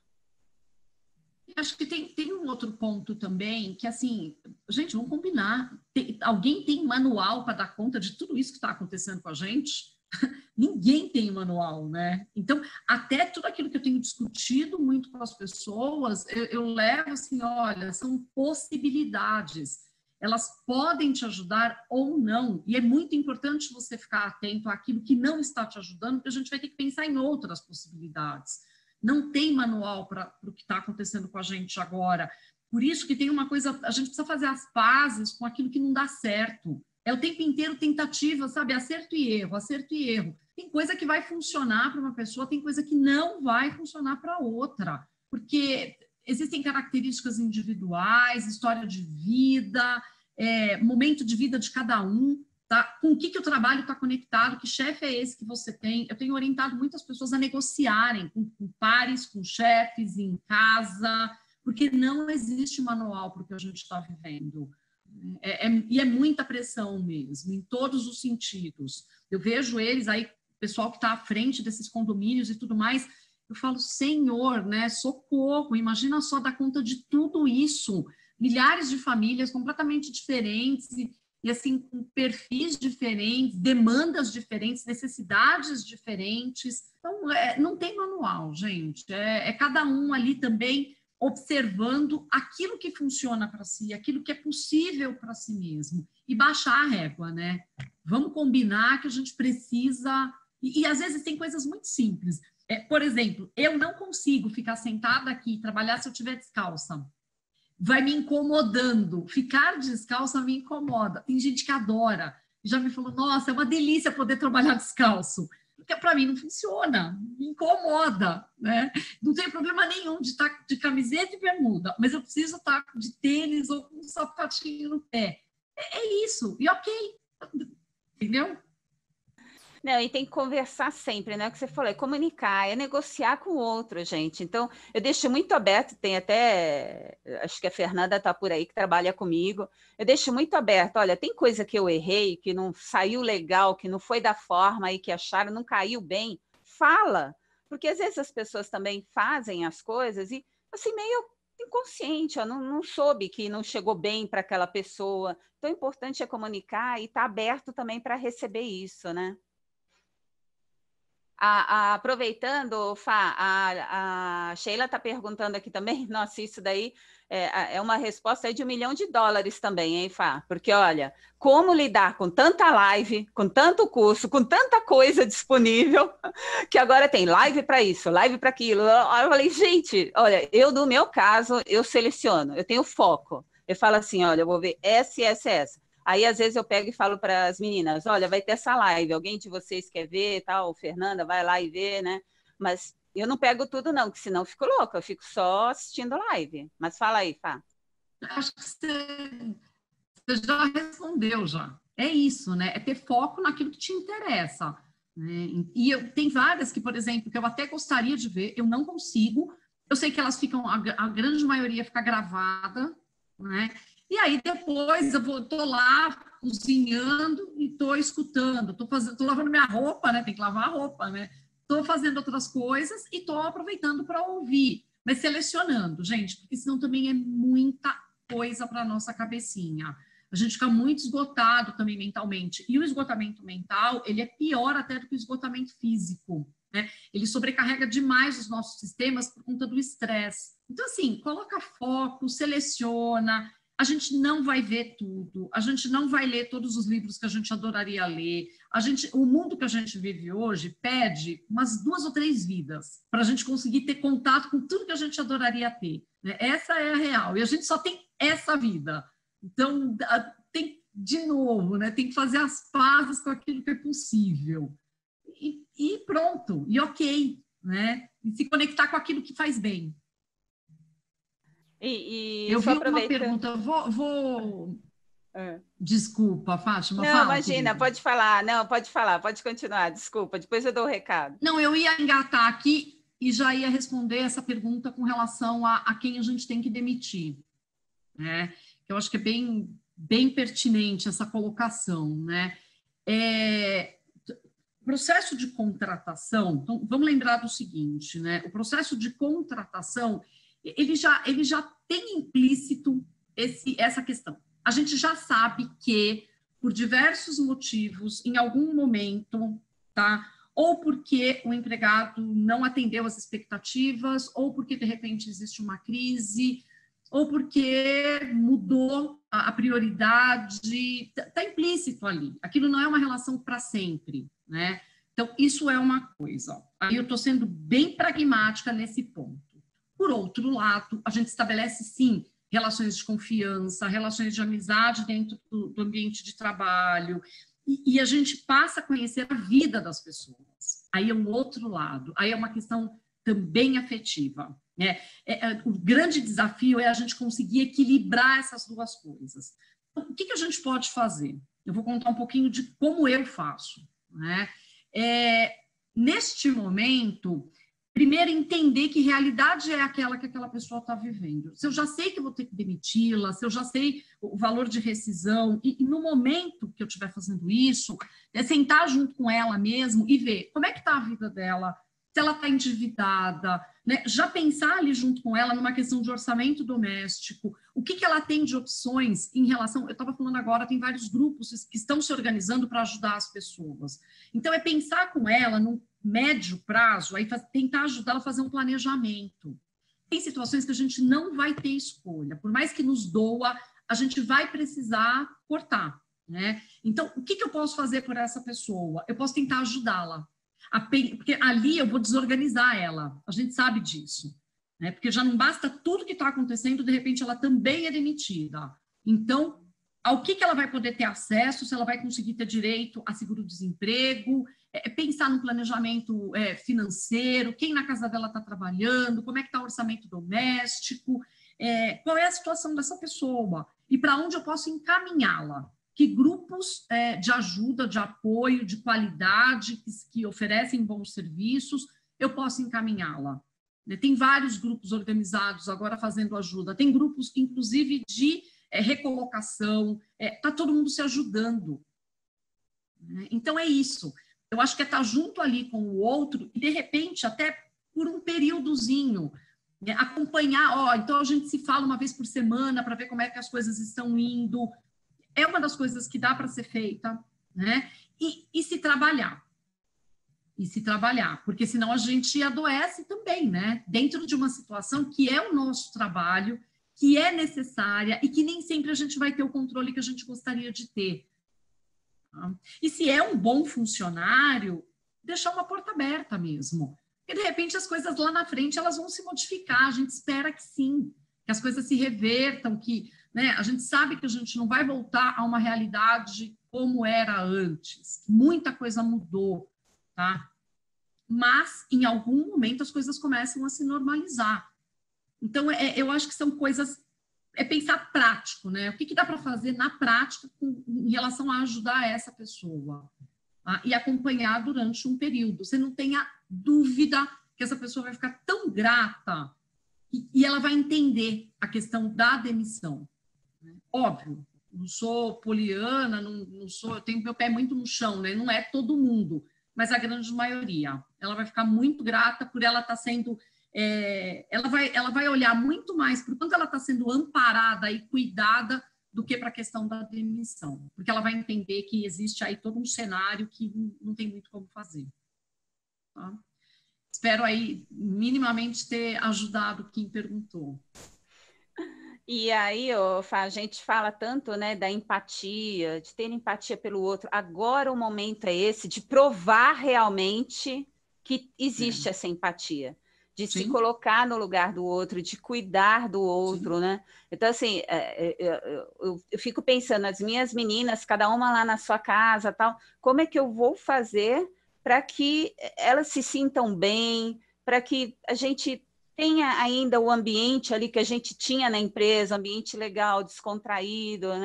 Acho que tem, tem um outro ponto também, que assim, gente, vamos combinar. Tem, alguém tem manual para dar conta de tudo isso que está acontecendo com a gente? Ninguém tem manual, né? Então, até tudo aquilo que eu tenho discutido muito com as pessoas, eu, eu levo assim, olha, são possibilidades. Elas podem te ajudar ou não. E é muito importante você ficar atento àquilo que não está te ajudando, porque a gente vai ter que pensar em outras possibilidades. Não tem manual para o que está acontecendo com a gente agora. Por isso que tem uma coisa, a gente precisa fazer as pazes com aquilo que não dá certo. É o tempo inteiro tentativa, sabe? Acerto e erro, acerto e erro. Tem coisa que vai funcionar para uma pessoa, tem coisa que não vai funcionar para outra. Porque existem características individuais, história de vida, é, momento de vida de cada um. Tá? Com o que, que o trabalho está conectado, que chefe é esse que você tem. Eu tenho orientado muitas pessoas a negociarem com, com pares, com chefes, em casa, porque não existe manual para o que a gente está vivendo. É, é, e é muita pressão mesmo, em todos os sentidos. Eu vejo eles aí, o pessoal que está à frente desses condomínios e tudo mais, eu falo, Senhor, né, socorro, imagina só dar conta de tudo isso. Milhares de famílias completamente diferentes e E assim, com perfis diferentes, demandas diferentes, necessidades diferentes. Então, é, não tem manual, gente. É, é cada um ali também observando aquilo que funciona para si, aquilo que é possível para si mesmo. E baixar a régua, né? Vamos combinar que a gente precisa... E, e às vezes tem coisas muito simples. É, por exemplo, eu não consigo ficar sentada aqui e trabalhar se eu estiver descalça. Vai me incomodando. Ficar descalça me incomoda. Tem gente que adora. Já me falou, nossa, é uma delícia poder trabalhar descalço. Porque para mim não funciona, me incomoda, né? Não tem problema nenhum de estar de camiseta e bermuda, mas eu preciso estar de tênis ou com um sapatinho no pé. É, é isso, e ok. Entendeu? Não, e tem que conversar sempre, né? O que você falou, é comunicar, é negociar com o outro, gente. Então, eu deixo muito aberto, tem até, acho que a Fernanda está por aí, que trabalha comigo, eu deixo muito aberto, olha, tem coisa que eu errei, que não saiu legal, que não foi da forma aí que acharam, não caiu bem, fala, porque às vezes as pessoas também fazem as coisas e, assim, meio inconsciente, ó, não, não soube que não chegou bem para aquela pessoa. Então, o importante é comunicar e estar tá aberto também para receber isso, né? A, a, aproveitando, Fá, a, a Sheila está perguntando aqui também, nossa, isso daí é, é uma resposta aí de um milhão de dólares também, hein, Fá? Porque, olha, como lidar com tanta live, com tanto curso, com tanta coisa disponível, que agora tem live para isso, live para aquilo. Eu falei, gente, olha, eu, no meu caso, eu seleciono, eu tenho foco. Eu falo assim, olha, eu vou ver essa, essa, essa. Aí, às vezes, eu pego e falo para as meninas, olha, vai ter essa live, alguém de vocês quer ver, tal, Fernanda, vai lá e vê, né? Mas eu não pego tudo, não, porque senão eu fico louca, eu fico só assistindo live. Mas fala aí, Fá. Acho que você, você já respondeu, já. É isso, né? É ter foco naquilo que te interessa. Né? E eu, tem várias que, por exemplo, que eu até gostaria de ver, eu não consigo. Eu sei que elas ficam, a, a grande maioria fica gravada, né? E aí depois eu vou, tô lá cozinhando e tô escutando, tô fazendo, tô lavando minha roupa, né? Tem que lavar a roupa, né? Tô fazendo outras coisas e tô aproveitando para ouvir, mas selecionando, gente, porque senão também é muita coisa para nossa cabecinha. A gente fica muito esgotado também mentalmente. E o esgotamento mental, ele é pior até do que o esgotamento físico, né? Ele sobrecarrega demais os nossos sistemas por conta do estresse. Então, assim, coloca foco, seleciona. A gente não vai ver tudo, a gente não vai ler todos os livros que a gente adoraria ler. A gente, o mundo que a gente vive hoje pede umas duas ou três vidas para a gente conseguir ter contato com tudo que a gente adoraria ter. Né? Essa é a real, e a gente só tem essa vida. Então, tem, de novo, né? Tem que fazer as pazes com aquilo que é possível. E, e pronto, e ok, né? E se conectar com aquilo que faz bem. E, e eu vi aproveita... uma pergunta, vou, vou... É. Desculpa, Fátima. Não, fala, imagina, querida. pode falar. Não, pode falar, pode continuar. Desculpa, depois eu dou o recado. Não, eu ia engatar aqui e já ia responder essa pergunta com relação a, a quem a gente tem que demitir, né? Eu acho que é bem, bem pertinente essa colocação, né? É, processo de contratação, então, vamos lembrar do seguinte, né? O processo de contratação, ele já, ele já tem implícito esse, essa questão. A gente já sabe que, por diversos motivos, em algum momento, tá? Ou porque o empregado não atendeu as expectativas, ou porque, de repente, existe uma crise, ou porque mudou a, a prioridade, está implícito ali. Aquilo não é uma relação para sempre, né? Então, isso é uma coisa. Aí eu estou sendo bem pragmática nesse ponto. Por outro lado, a gente estabelece, sim, relações de confiança, relações de amizade dentro do, do ambiente de trabalho, e, e a gente passa a conhecer a vida das pessoas. Aí é um outro lado, aí é uma questão também afetiva, né? É, é, o grande desafio é a gente conseguir equilibrar essas duas coisas. Então, o que, que a gente pode fazer? Eu vou contar um pouquinho de como eu faço, né? É, neste momento, primeiro, entender que realidade é aquela que aquela pessoa está vivendo. Se eu já sei que eu vou ter que demiti-la, se eu já sei o valor de rescisão, e, e no momento que eu estiver fazendo isso, é sentar junto com ela mesmo e ver como é que está a vida dela, se ela está endividada, né? Já pensar ali junto com ela numa questão de orçamento doméstico, o que, que ela tem de opções em relação... Eu estava falando agora, tem vários grupos que estão se organizando para ajudar as pessoas. Então, é pensar com ela num médio prazo, aí faz, tentar ajudá-la a fazer um planejamento. Tem situações que a gente não vai ter escolha, por mais que nos doa, a gente vai precisar cortar, né? Então, o que, que eu posso fazer por essa pessoa? Eu posso tentar ajudá-la, a, porque ali eu vou desorganizar ela, a gente sabe disso, né? Porque já não basta tudo que está acontecendo, de repente ela também é demitida. Então, ao que, que ela vai poder ter acesso, se ela vai conseguir ter direito a seguro-desemprego, é pensar no planejamento é, financeiro, quem na casa dela está trabalhando, como é que está o orçamento doméstico, é, qual é a situação dessa pessoa e para onde eu posso encaminhá-la. Que grupos é, de ajuda, de apoio, de qualidade, que, que oferecem bons serviços, eu posso encaminhá-la. Tem vários grupos organizados agora fazendo ajuda, tem grupos, inclusive, de é, recolocação, está é, todo mundo se ajudando. Então, é isso. Eu acho que é estar junto ali com o outro e, de repente, até por um períodozinho, né, acompanhar, ó, então a gente se fala uma vez por semana para ver como é que as coisas estão indo. É uma das coisas que dá para ser feita, né? E, e se trabalhar. E se trabalhar, porque senão a gente adoece também, né? Dentro de uma situação que é o nosso trabalho, que é necessária e que nem sempre a gente vai ter o controle que a gente gostaria de ter. E se é um bom funcionário, deixar uma porta aberta mesmo. Porque, de repente, as coisas lá na frente elas vão se modificar. A gente espera que sim, que as coisas se revertam, que, né, a gente sabe que a gente não vai voltar a uma realidade como era antes. Muita coisa mudou, tá? Mas, em algum momento, as coisas começam a se normalizar. Então, é, eu acho que são coisas... É pensar prático, né? O que, que dá para fazer na prática com, em relação a ajudar essa pessoa, tá? E acompanhar durante um período. Você não tenha dúvida que essa pessoa vai ficar tão grata e, e ela vai entender a questão da demissão. Né? Óbvio, não sou poliana, não, não sou, eu tenho meu pé muito no chão, né? Não é todo mundo, mas a grande maioria. Ela vai ficar muito grata por ela estar sendo... É, ela, vai, ela vai olhar muito mais para o quanto ela está sendo amparada e cuidada do que para a questão da demissão, porque ela vai entender que existe aí todo um cenário que não, não tem muito como fazer. Tá? Espero aí minimamente ter ajudado quem perguntou. E aí, ó, a gente fala tanto, né, da empatia, de ter empatia pelo outro. Agora o momento é esse de provar realmente que existe é. essa empatia. De Sim. se colocar no lugar do outro, de cuidar do outro, Sim. né? Então, assim, eu, eu fico pensando, as minhas meninas, cada uma lá na sua casa, tal, como é que eu vou fazer para que elas se sintam bem, para que a gente tenha ainda o ambiente ali que a gente tinha na empresa, ambiente legal, descontraído, né?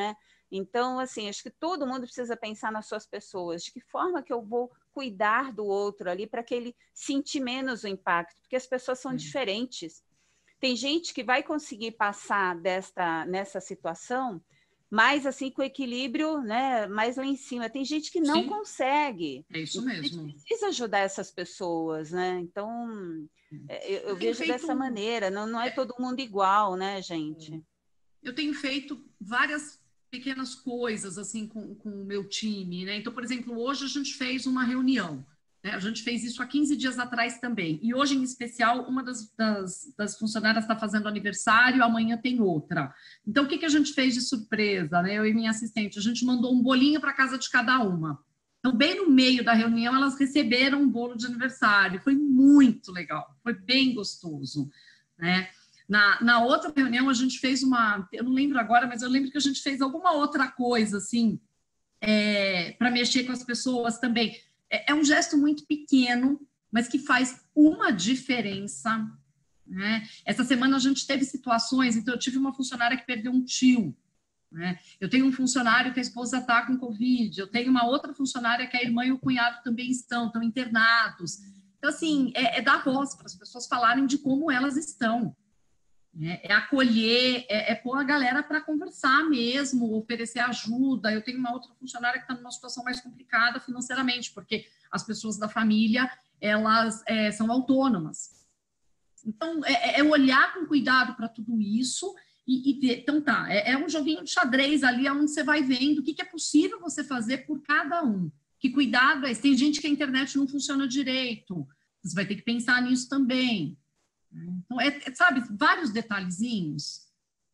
Então, assim, acho que todo mundo precisa pensar nas suas pessoas, de que forma que eu vou cuidar do outro ali para que ele sentir menos o impacto, porque as pessoas são diferentes. Tem gente que vai conseguir passar desta, nessa situação mais assim com equilíbrio, né, mais lá em cima. Tem gente que não Sim. consegue. É isso então, mesmo. A gente precisa ajudar essas pessoas, né? Então, eu, eu vejo feito... dessa maneira. Não, não é todo mundo igual, né, gente? Eu tenho feito várias pequenas coisas assim com, com o meu time, né? Então, por exemplo, hoje a gente fez uma reunião, né? A gente fez isso há quinze dias atrás também, e hoje em especial uma das, das, das funcionárias está fazendo aniversário, amanhã tem outra. Então, o que, que a gente fez de surpresa, né? Eu e minha assistente, a gente mandou um bolinho para casa de cada uma. Então, bem no meio da reunião, elas receberam um bolo de aniversário, foi muito legal, foi bem gostoso, né? Na, na outra reunião, a gente fez uma... Eu não lembro agora, mas eu lembro que a gente fez alguma outra coisa, assim, é, para mexer com as pessoas também. É, é um gesto muito pequeno, mas que faz uma diferença, né? Essa semana a gente teve situações... Então, eu tive uma funcionária que perdeu um tio, né? Eu tenho um funcionário que a esposa está com Covid. Eu tenho uma outra funcionária que a irmã e o cunhado também estão, estão internados. Então, assim, é, é dar voz para as pessoas falarem de como elas estão. É acolher, é, é pôr a galera para conversar mesmo, oferecer ajuda. Eu tenho uma outra funcionária que está numa situação mais complicada financeiramente, porque as pessoas da família, elas é, são autônomas. Então, é, é olhar com cuidado para tudo isso e, e ver. Então, tá, é, é um joguinho de xadrez ali, onde você vai vendo o que, que é possível você fazer por cada um. Que cuidado é esse? Tem gente que a internet não funciona direito, você vai ter que pensar nisso também. Então, é, é, sabe, vários detalhezinhos.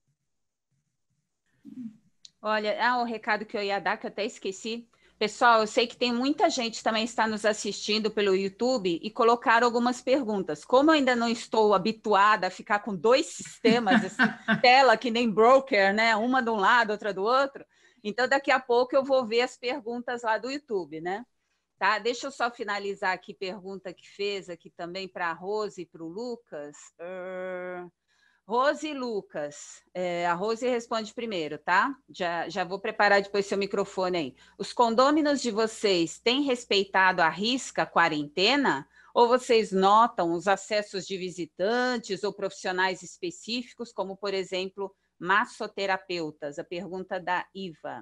Olha, ah, o recado que eu ia dar, que eu até esqueci. Pessoal, eu sei que tem muita gente também está nos assistindo pelo YouTube e colocaram algumas perguntas. Como eu ainda não estou habituada a ficar com dois sistemas, assim, tela que nem broker, né? Uma de um lado, outra do outro. Então, daqui a pouco eu vou ver as perguntas lá do YouTube, né? Tá? Deixa eu só finalizar aqui pergunta que fez aqui também para a Rose e para o Lucas. Uh, Rose e Lucas, é, a Rose responde primeiro, tá? Já, já vou preparar depois seu microfone aí. Os condôminos de vocês têm respeitado à risca a quarentena? Ou vocês notam os acessos de visitantes ou profissionais específicos, como, por exemplo, massoterapeutas? A pergunta da Iva.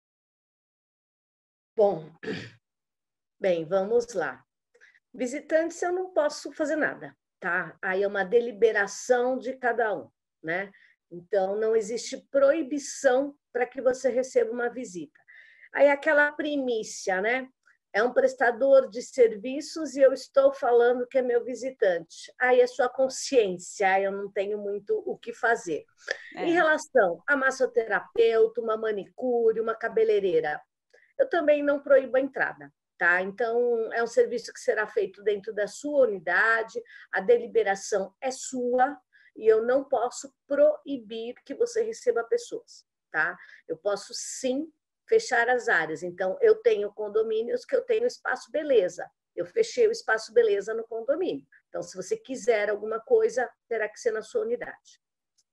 Bom... Bem, vamos lá. Visitantes, eu não posso fazer nada, tá? Aí é uma deliberação de cada um, né? Então, não existe proibição para que você receba uma visita. Aí, aquela primícia, né? É um prestador de serviços e eu estou falando que é meu visitante. Aí é sua consciência, eu não tenho muito o que fazer. É. Em relação a massoterapeuta, uma manicure, uma cabeleireira, eu também não proíbo a entrada. Tá? Então, é um serviço que será feito dentro da sua unidade, a deliberação é sua e eu não posso proibir que você receba pessoas. Tá? Eu posso, sim, fechar as áreas. Então, eu tenho condomínios que eu tenho espaço beleza. Eu fechei o espaço beleza no condomínio. Então, se você quiser alguma coisa, terá que ser na sua unidade.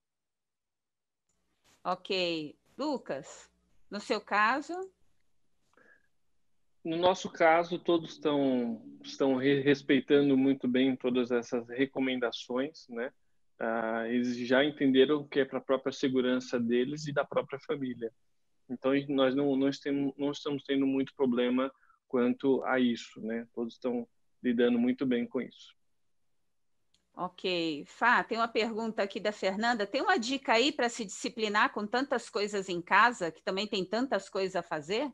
Ok. Lucas, no seu caso... No nosso caso, todos estão, estão respeitando muito bem todas essas recomendações, né? Ah, eles já entenderam que é para a própria segurança deles e da própria família. Então, nós não, não, estamos, não estamos tendo muito problema quanto a isso, né? Todos estão lidando muito bem com isso. Ok. Fá, tem uma pergunta aqui da Fernanda. Tem uma dica aí para se disciplinar com tantas coisas em casa, que também tem tantas coisas a fazer?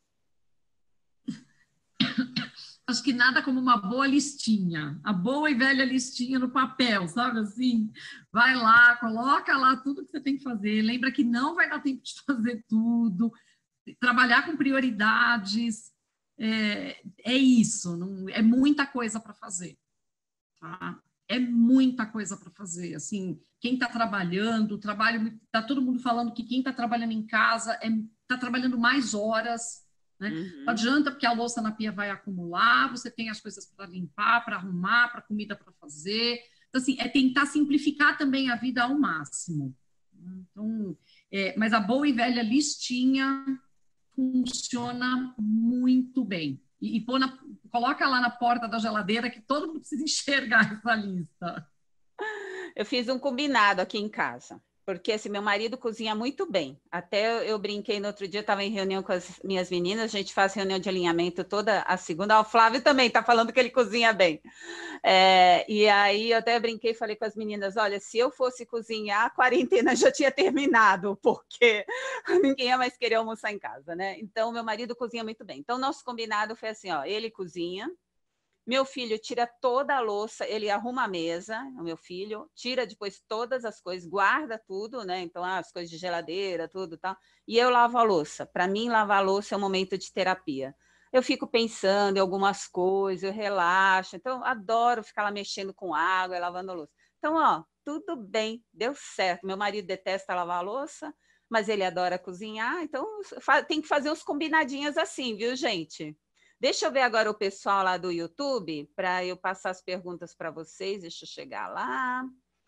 Acho que nada como uma boa listinha, a boa e velha listinha no papel, sabe assim? Vai lá, coloca lá tudo que você tem que fazer, lembra que não vai dar tempo de fazer tudo, trabalhar com prioridades, é, é isso, não, é muita coisa para fazer, tá? É muita coisa para fazer, assim, quem está trabalhando, trabalho, está todo mundo falando que quem está trabalhando em casa está é, trabalhando mais horas, né? Uhum. Não adianta, porque a louça na pia vai acumular, você tem as coisas para limpar, para arrumar, para comida para fazer. Então, assim, é tentar simplificar também a vida ao máximo. Então, É, mas a boa e velha listinha funciona muito bem. E, e pô na, coloca lá na porta da geladeira que todo mundo precisa enxergar essa lista. Eu fiz um combinado aqui em casa, porque assim, meu marido cozinha muito bem. Até eu, eu brinquei no outro dia, estava em reunião com as minhas meninas, a gente faz reunião de alinhamento toda a segunda. Ah, o Flávio também está falando que ele cozinha bem. É, e aí eu até brinquei e falei com as meninas, olha, se eu fosse cozinhar, a quarentena já tinha terminado, porque ninguém ia mais querer almoçar em casa, né? Então, meu marido cozinha muito bem. Então, nosso combinado foi assim, ó, ele cozinha, meu filho tira toda a louça, ele arruma a mesa, o meu filho, tira depois todas as coisas, guarda tudo, né? Então, ah, as coisas de geladeira, tudo tal. E eu lavo a louça. Para mim, lavar a louça é um momento de terapia. Eu fico pensando em algumas coisas, eu relaxo. Então, adoro ficar lá mexendo com água, lavando a louça. Então, ó, tudo bem, deu certo. Meu marido detesta lavar a louça, mas ele adora cozinhar. Então, tem que fazer os combinadinhos assim, viu, gente? Deixa eu ver agora o pessoal lá do YouTube, para eu passar as perguntas para vocês. Deixa eu chegar lá.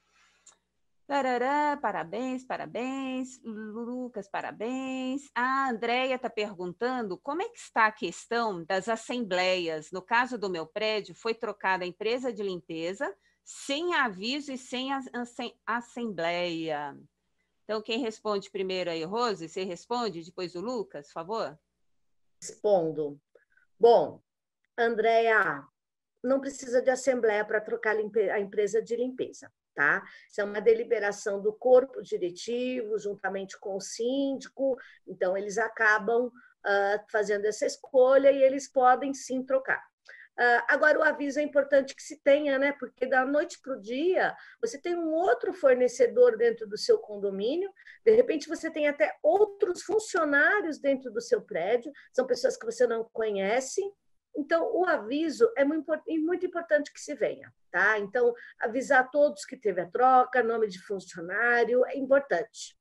Tarará, parabéns, parabéns. Lucas, parabéns. A Andréia está perguntando como é que está a questão das assembleias. No caso do meu prédio, foi trocada a empresa de limpeza, sem aviso e sem assembleia. Então, quem responde primeiro aí, Rose? Você responde, depois o Lucas, por favor? Respondo. Bom, Andréia, não precisa de assembleia para trocar a empresa de limpeza, tá? Isso é uma deliberação do corpo diretivo, juntamente com o síndico, então eles acabam uh, fazendo essa escolha e eles podem sim trocar. Uh, agora, o aviso é importante que se tenha, né? Porque da noite para o dia, você tem um outro fornecedor dentro do seu condomínio, de repente você tem até outros funcionários dentro do seu prédio, são pessoas que você não conhece, então o aviso é muito, muito importante que se venha, tá? Então, avisar todos que teve a troca, nome de funcionário, é importante.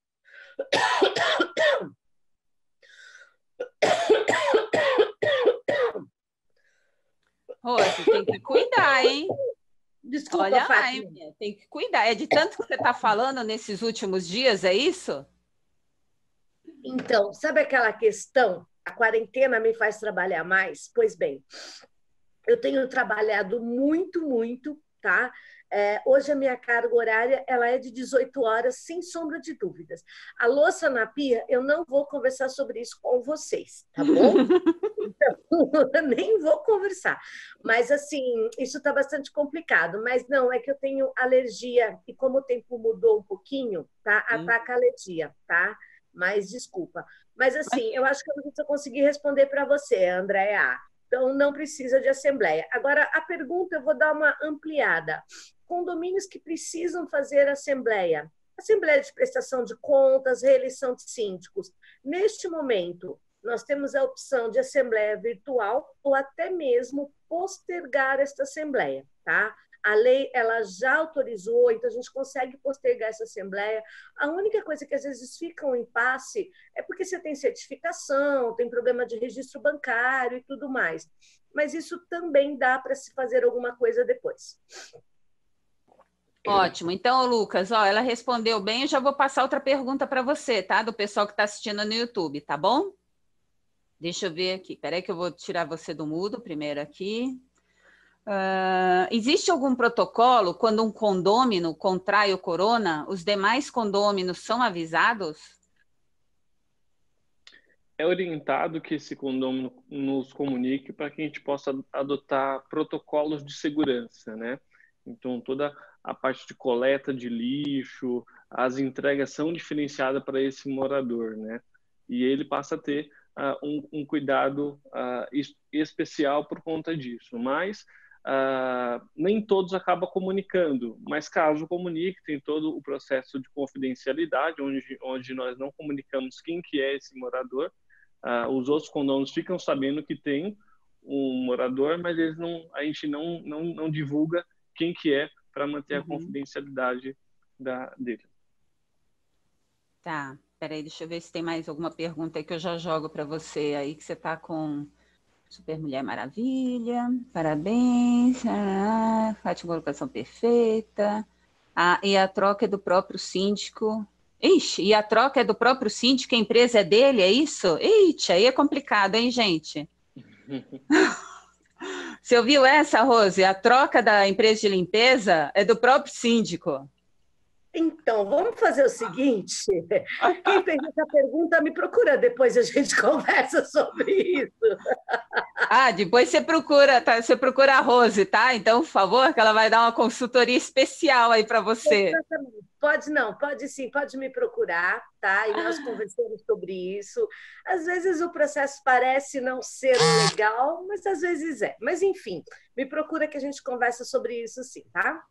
Rose, tem que cuidar, hein? Desculpa, Olha Fátima. lá, hein? Tem que cuidar. É de tanto que você está falando nesses últimos dias, é isso? Então, sabe aquela questão? A quarentena me faz trabalhar mais? Pois bem, eu tenho trabalhado muito, muito, tá? É, hoje a minha carga horária ela é de dezoito horas, sem sombra de dúvidas. A louça na pia, eu não vou conversar sobre isso com vocês, tá bom? Então, nem vou conversar. Mas, assim, isso está bastante complicado. Mas não, é que eu tenho alergia e como o tempo mudou um pouquinho, tá? Ataca a alergia, tá? Mas desculpa. Mas, assim, eu acho que eu não vou conseguir responder para você, Andréa. Então, não precisa de assembleia. Agora, a pergunta eu vou dar uma ampliada. Condomínios que precisam fazer assembleia. Assembleia de prestação de contas, reeleição de síndicos. Neste momento, nós temos a opção de assembleia virtual ou até mesmo postergar esta assembleia, tá? A lei ela já autorizou, então a gente consegue postergar essa assembleia. A única coisa que às vezes fica um impasse é porque você tem certificação, tem problema de registro bancário e tudo mais. Mas isso também dá para se fazer alguma coisa depois. Ótimo. Então, Lucas, ó, ela respondeu bem, eu já vou passar outra pergunta para você, tá? Do pessoal que está assistindo no YouTube, tá bom? Deixa eu ver aqui. Espera aí que eu vou tirar você do mudo primeiro aqui. Uh, existe algum protocolo quando um condômino contrai o corona? Os demais condôminos são avisados? É orientado que esse condômino nos comunique para que a gente possa adotar protocolos de segurança, né? Então, toda a parte de coleta de lixo, as entregas são diferenciadas para esse morador, né? E ele passa a ter uh, um, um cuidado uh, especial por conta disso. Mas uh, nem todos acabam comunicando. Mas caso comunique, tem todo o processo de confidencialidade, onde, onde nós não comunicamos quem que é esse morador. Uh, os outros condôminos ficam sabendo que tem um morador, mas eles não, a gente não, não, não divulga quem que é para manter a uhum. confidencialidade da, dele. Tá, peraí, deixa eu ver se tem mais alguma pergunta aí que eu já jogo para você aí, que você está com Super Mulher Maravilha, parabéns, ah, Fátima, colocação perfeita, ah, e a troca é do próprio síndico, Ixi, e a troca é do próprio síndico, a empresa é dele, é isso? Ixi, aí é complicado, hein, gente? Você ouviu essa, Rose? A troca da empresa de limpeza é do próprio síndico. Então, vamos fazer o seguinte: quem fez essa pergunta me procura depois, a gente conversa sobre isso. Ah, depois você procura, tá? Você procura a Rose, tá? Então, por favor, que ela vai dar uma consultoria especial aí para você. Exatamente. Pode não, pode sim, pode me procurar, tá? E nós conversamos sobre isso. Às vezes o processo parece não ser legal, mas às vezes é. Mas, enfim, me procura que a gente conversa sobre isso sim, tá?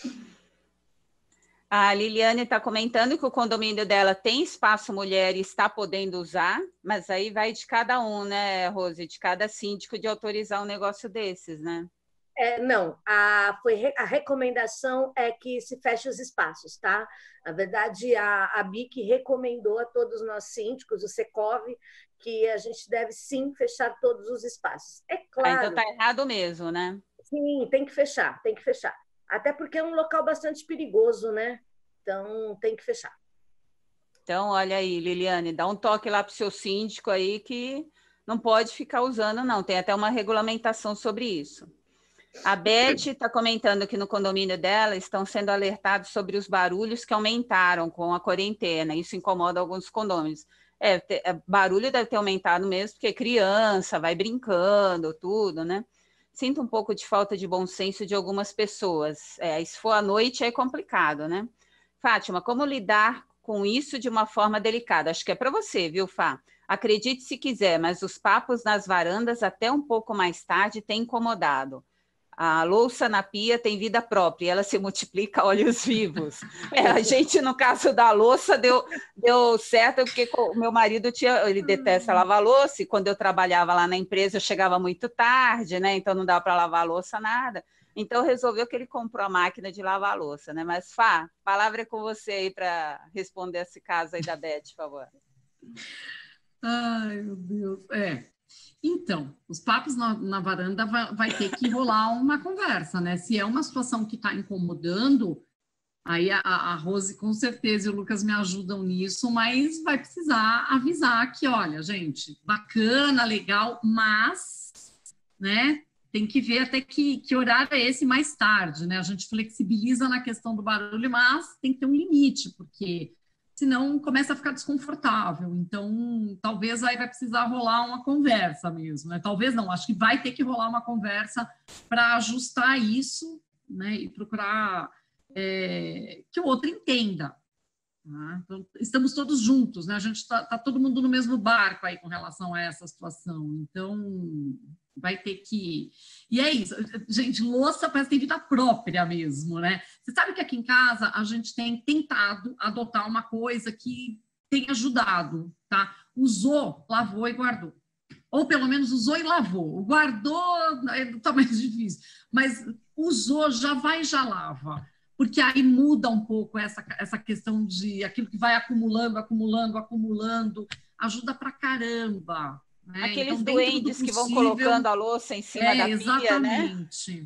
A Liliane está comentando que o condomínio dela tem espaço mulher e está podendo usar, mas aí vai de cada um, né, Rose? De cada síndico de autorizar um negócio desses, né? É, não, a, foi, a recomendação é que se feche os espaços, tá? Na verdade, a, a B I C recomendou a todos nós síndicos, o Secov, que a gente deve sim fechar todos os espaços. É claro. Ah, então está errado mesmo, né? Sim, tem que fechar, tem que fechar. Até porque é um local bastante perigoso, né? Então, tem que fechar. Então, olha aí, Liliane, dá um toque lá para o seu síndico aí que não pode ficar usando, não. Tem até uma regulamentação sobre isso. A Beth está comentando que no condomínio dela estão sendo alertados sobre os barulhos que aumentaram com a quarentena. Isso incomoda alguns condôminos. É, te, é, barulho deve ter aumentado mesmo, porque criança vai brincando, tudo, né? Sinto um pouco de falta de bom senso de algumas pessoas. É, se for à noite é complicado, né? Fátima, como lidar com isso de uma forma delicada? Acho que é para você, viu, Fá? Acredite se quiser, mas os papos nas varandas até um pouco mais tarde têm incomodado. A louça na pia tem vida própria, e ela se multiplica a olhos vivos. É, a gente, no caso da louça, deu, deu certo, porque o meu marido tinha, ele detesta lavar louça, e quando eu trabalhava lá na empresa, eu chegava muito tarde, né? Então não dava para lavar louça, nada. Então resolveu que ele comprou a máquina de lavar louça, né? Mas, Fá, a palavra é com você aí para responder esse caso aí da Beth, por favor. Ai, meu Deus. É. Então, os papos na, na varanda vai, vai ter que rolar uma conversa, né? Se é uma situação que está incomodando, aí a, a Rose com certeza e o Lucas me ajudam nisso, mas vai precisar avisar que, olha, gente, bacana, legal, mas, né? Tem que ver até que, que horário é esse mais tarde, né? A gente flexibiliza na questão do barulho, mas tem que ter um limite, porque senão começa a ficar desconfortável. Então, talvez aí vai precisar rolar uma conversa mesmo, né? Talvez não, acho que vai ter que rolar uma conversa para ajustar isso, né? E procurar é, que o outro entenda. Né? Então, estamos todos juntos, né? A gente está tá todo mundo no mesmo barco aí com relação a essa situação. Então, vai ter que... E é isso, gente, louça parece que tem vida própria mesmo, né? Você sabe que aqui em casa a gente tem tentado adotar uma coisa que tem ajudado, tá? Usou, lavou e guardou. Ou pelo menos usou e lavou. Guardou, tá mais difícil. Mas usou, já vai e já lava. Porque aí muda um pouco essa, essa questão de aquilo que vai acumulando, acumulando, acumulando. Ajuda pra caramba. Né? Aqueles então, duendes do possível, que vão colocando a louça em cima é, da pia, né? Exatamente,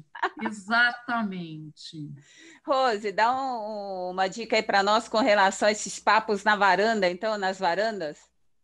exatamente. Rose, dá um, uma dica aí para nós com relação a esses papos na varanda, então, nas varandas?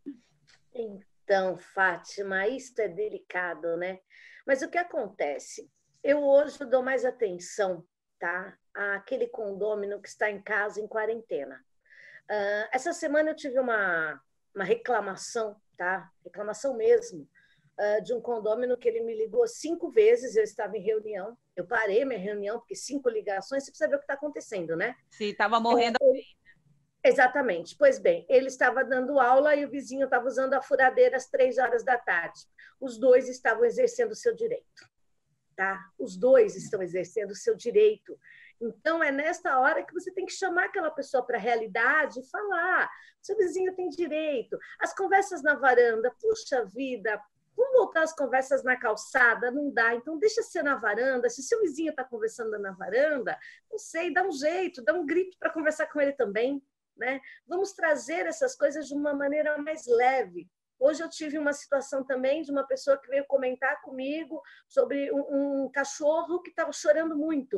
Então, Fátima, isso é delicado, né? Mas o que acontece? Eu hoje dou mais atenção, tá? Àquele condômino que está em casa em quarentena. Uh, essa semana eu tive uma, uma reclamação, tá? Reclamação mesmo, uh, de um condômino que ele me ligou cinco vezes, eu estava em reunião, eu parei minha reunião, porque cinco ligações, você precisa ver o que está acontecendo, né? Sim, estava morrendo. É, ele... Exatamente. Pois bem, ele estava dando aula e o vizinho estava usando a furadeira às três horas da tarde. Os dois estavam exercendo o seu direito, tá? Os dois estão exercendo o seu direito. Então, é nesta hora que você tem que chamar aquela pessoa para a realidade e falar: seu vizinho tem direito. As conversas na varanda, puxa vida, vamos voltar às conversas na calçada? Não dá, então deixa ser na varanda. Se seu vizinho está conversando na varanda, não sei, dá um jeito, dá um grito para conversar com ele também. Né? Vamos trazer essas coisas de uma maneira mais leve. Hoje eu tive uma situação também de uma pessoa que veio comentar comigo sobre um, um cachorro que estava chorando muito.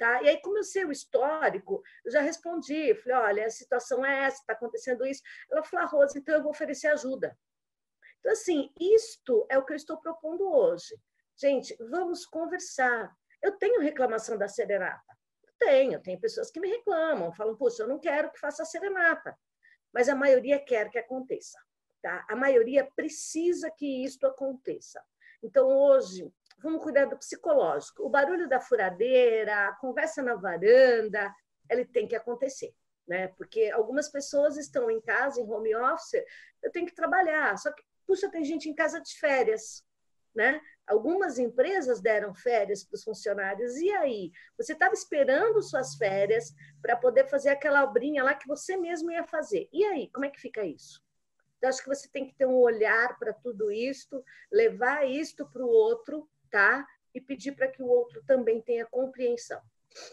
Tá? E aí, como eu sei o histórico, eu já respondi, falei, olha, a situação é essa, está acontecendo isso. Ela falou, ah, Rose, então eu vou oferecer ajuda. Então, assim, isto é o que eu estou propondo hoje. Gente, vamos conversar. Eu tenho reclamação da serenata. Tenho, tem pessoas que me reclamam, falam, poxa, eu não quero que faça a serenata. Mas a maioria quer que aconteça. Tá? A maioria precisa que isto aconteça. Então, hoje, vamos cuidar do psicológico. O barulho da furadeira, a conversa na varanda, ele tem que acontecer, né? Porque algumas pessoas estão em casa, em home office, eu tenho que trabalhar. Só que, puxa, tem gente em casa de férias, né? Algumas empresas deram férias para os funcionários. E aí? Você estava esperando suas férias para poder fazer aquela obrinha lá que você mesmo ia fazer. E aí? Como é que fica isso? Então, acho que você tem que ter um olhar para tudo isto, levar isto para o outro, tá? E pedir para que o outro também tenha compreensão.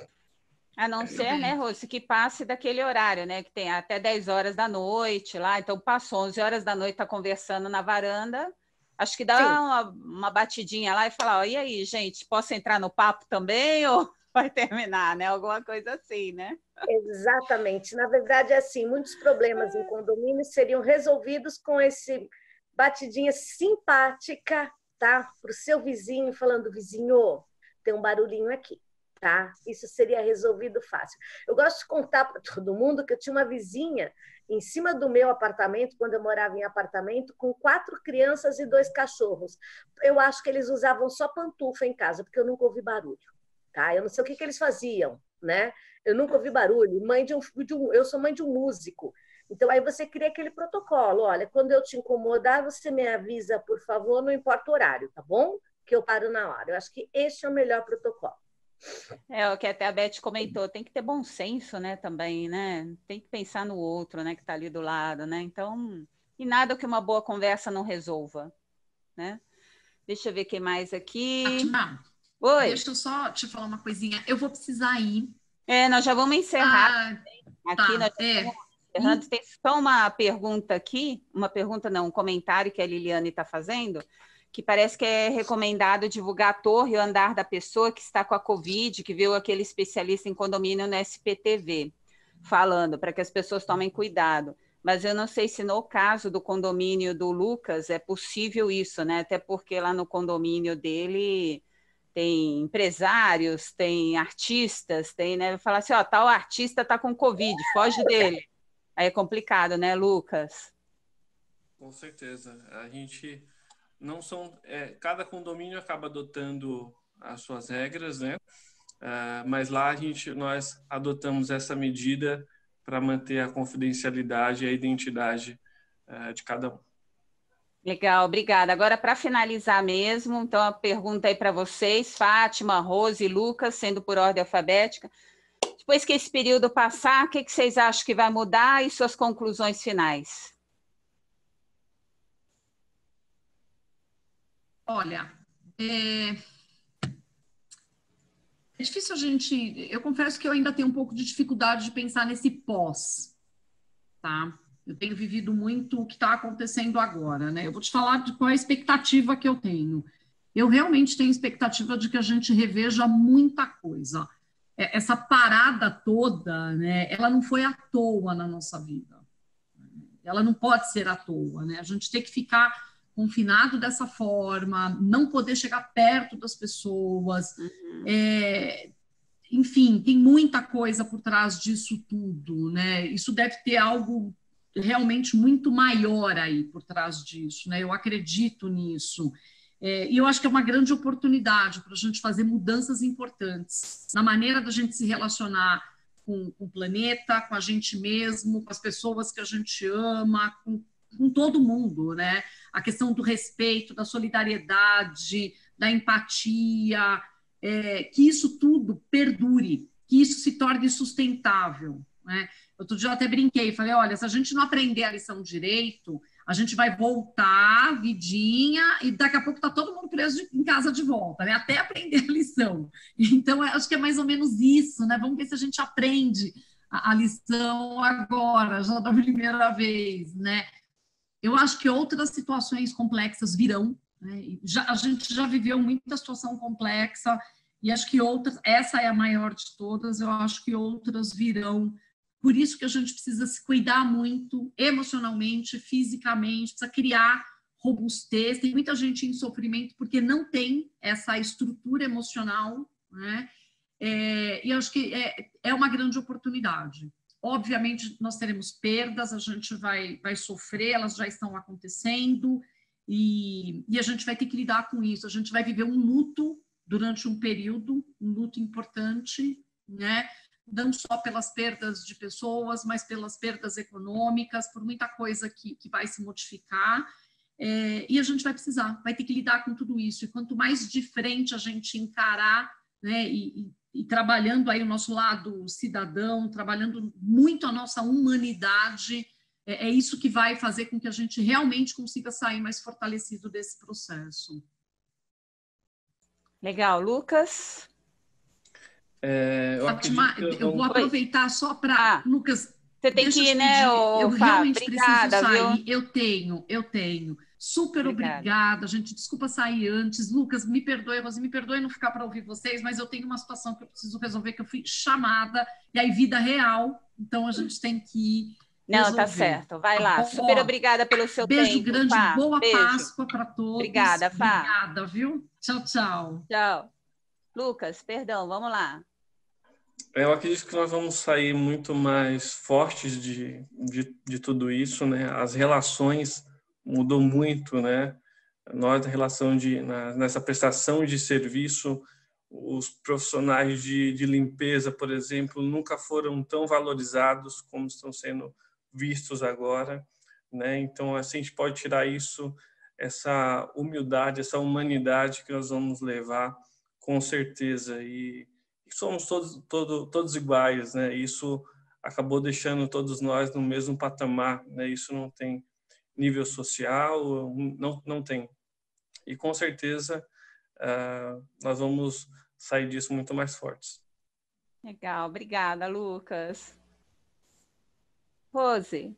A não ser, né, Rose, que passe daquele horário, né? Que tem até dez horas da noite lá. Então, passou onze horas da noite, está conversando na varanda. Acho que dá uma, uma batidinha lá e falar, ó, e aí, gente, posso entrar no papo também ou vai terminar, né? Alguma coisa assim, né? Exatamente. Na verdade, é assim, muitos problemas em condomínios seriam resolvidos com esse batidinha simpática, tá? Para o seu vizinho, falando, vizinho, tem um barulhinho aqui, tá? Isso seria resolvido fácil. Eu gosto de contar para todo mundo que eu tinha uma vizinha em cima do meu apartamento, quando eu morava em apartamento, com quatro crianças e dois cachorros. Eu acho que eles usavam só pantufa em casa, porque eu nunca ouvi barulho, tá? Eu não sei o que, que eles faziam, né? Eu nunca ouvi barulho. Mãe de um, de um, eu sou mãe de um músico. Então, aí você cria aquele protocolo. Olha, quando eu te incomodar, você me avisa, por favor, não importa o horário, tá bom? Que eu paro na hora. Eu acho que esse é o melhor protocolo. É o que até a Beth comentou, tem que ter bom senso, né, também, né? Tem que pensar no outro, né, que está ali do lado, né? Então, e nada que uma boa conversa não resolva, né? Deixa eu ver quem mais aqui. Fátima, Oi. Deixa eu só te falar uma coisinha. Eu vou precisar ir. É, nós já vamos encerrar. Ah, aqui tá, nós já é. estamos encerrando. Tem só uma pergunta aqui, uma pergunta não, um comentário que a Liliane está fazendo, que parece que é recomendado divulgar a torre e o andar da pessoa que está com a Covid, que viu aquele especialista em condomínio no S P T V, falando para que as pessoas tomem cuidado. Mas eu não sei se no caso do condomínio do Lucas é possível isso, né? Até porque lá no condomínio dele tem empresários, tem artistas, tem, né? Vai falar assim, ó, tal artista está com Covid, foge dele. Aí é complicado, né, Lucas? Com certeza. A gente não são... É, cada condomínio acaba adotando as suas regras, né? Uh, mas lá a gente, nós adotamos essa medida para manter a confidencialidade e a identidade uh, de cada um. Legal, obrigada. Agora, para finalizar mesmo, então a pergunta aí para vocês, Fátima, Rose e Lucas, sendo por ordem alfabética. Depois que esse período passar, o que, que vocês acham que vai mudar e suas conclusões finais? Olha, é... é difícil a gente... Eu confesso que eu ainda tenho um pouco de dificuldade de pensar nesse pós, tá? Eu tenho vivido muito o que está acontecendo agora, né? Eu vou te falar de qual é a expectativa que eu tenho. Eu realmente tenho expectativa de que a gente reveja muita coisa. Essa parada toda, né? Ela não foi à toa na nossa vida. Ela não pode ser à toa, né? A gente tem que ficar confinado dessa forma, não poder chegar perto das pessoas. Uhum. É, enfim, tem muita coisa por trás disso tudo, né? Isso deve ter algo realmente muito maior aí por trás disso, né? Eu acredito nisso. É, e eu acho que é uma grande oportunidade para a gente fazer mudanças importantes na maneira da gente se relacionar com, com o planeta, com a gente mesmo, com as pessoas que a gente ama, com, com todo mundo, né? A questão do respeito, da solidariedade, da empatia, é, que isso tudo perdure, que isso se torne sustentável, né? Outro dia eu até brinquei, falei, olha, se a gente não aprender a lição direito, a gente vai voltar, vidinha, e daqui a pouco está todo mundo preso em casa de volta, né? Até aprender a lição. Então, acho que é mais ou menos isso, né? Vamos ver se a gente aprende a, a lição agora, já da primeira vez, né? Eu acho que outras situações complexas virão, né? Já, a gente já viveu muita situação complexa, E acho que outras, essa é a maior de todas, eu acho que outras virão. Por isso que a gente precisa se cuidar muito, emocionalmente, fisicamente, precisa criar robustez. Tem muita gente em sofrimento porque não tem essa estrutura emocional, né? É, e acho que é, é uma grande oportunidade. Obviamente, nós teremos perdas, a gente vai, vai sofrer, elas já estão acontecendo, e, e a gente vai ter que lidar com isso. A gente vai viver um luto durante um período, um luto importante, né? Não só pelas perdas de pessoas, mas pelas perdas econômicas, por muita coisa que, que vai se modificar, é, e a gente vai precisar, vai ter que lidar com tudo isso. E quanto mais de frente a gente encarar, né, e, e e trabalhando aí o nosso lado cidadão, trabalhando muito a nossa humanidade, é, é isso que vai fazer com que a gente realmente consiga sair mais fortalecido desse processo. Legal. Lucas? É, eu Fátima, eu, eu vou aproveitar Oi. só para... Ah, Lucas, você tem que ir, né, pedir, ô, eu Fá, realmente obrigada, preciso sair. Viu? Eu tenho, eu tenho. Super obrigada. obrigada, gente. Desculpa sair antes. Lucas, me perdoe, Rosi, me perdoe não ficar para ouvir vocês, mas eu tenho uma situação que eu preciso resolver, que eu fui chamada, e aí vida real, então a gente tem que ir Não, resolver. tá certo. Vai lá. Super Ó, obrigada pelo seu beijo tempo. Beijo grande, Fá. boa Beijo. Páscoa para todos. Obrigada, Fá. Obrigada, viu? Tchau, tchau. Tchau. Lucas, perdão, vamos lá. Eu acredito que nós vamos sair muito mais fortes de, de, de tudo isso, né? As relações mudou muito, né? Nós, a relação de, na, nessa prestação de serviço, os profissionais de, de limpeza, por exemplo, nunca foram tão valorizados como estão sendo vistos agora, né? Então, assim, a gente pode tirar isso, essa humildade, essa humanidade que nós vamos levar, com certeza. E somos todos, todo, todos iguais, né? Isso acabou deixando todos nós no mesmo patamar, né? Isso não tem nível social, não, não tem. E com certeza uh, nós vamos sair disso muito mais fortes. Legal, obrigada, Lucas. Rose.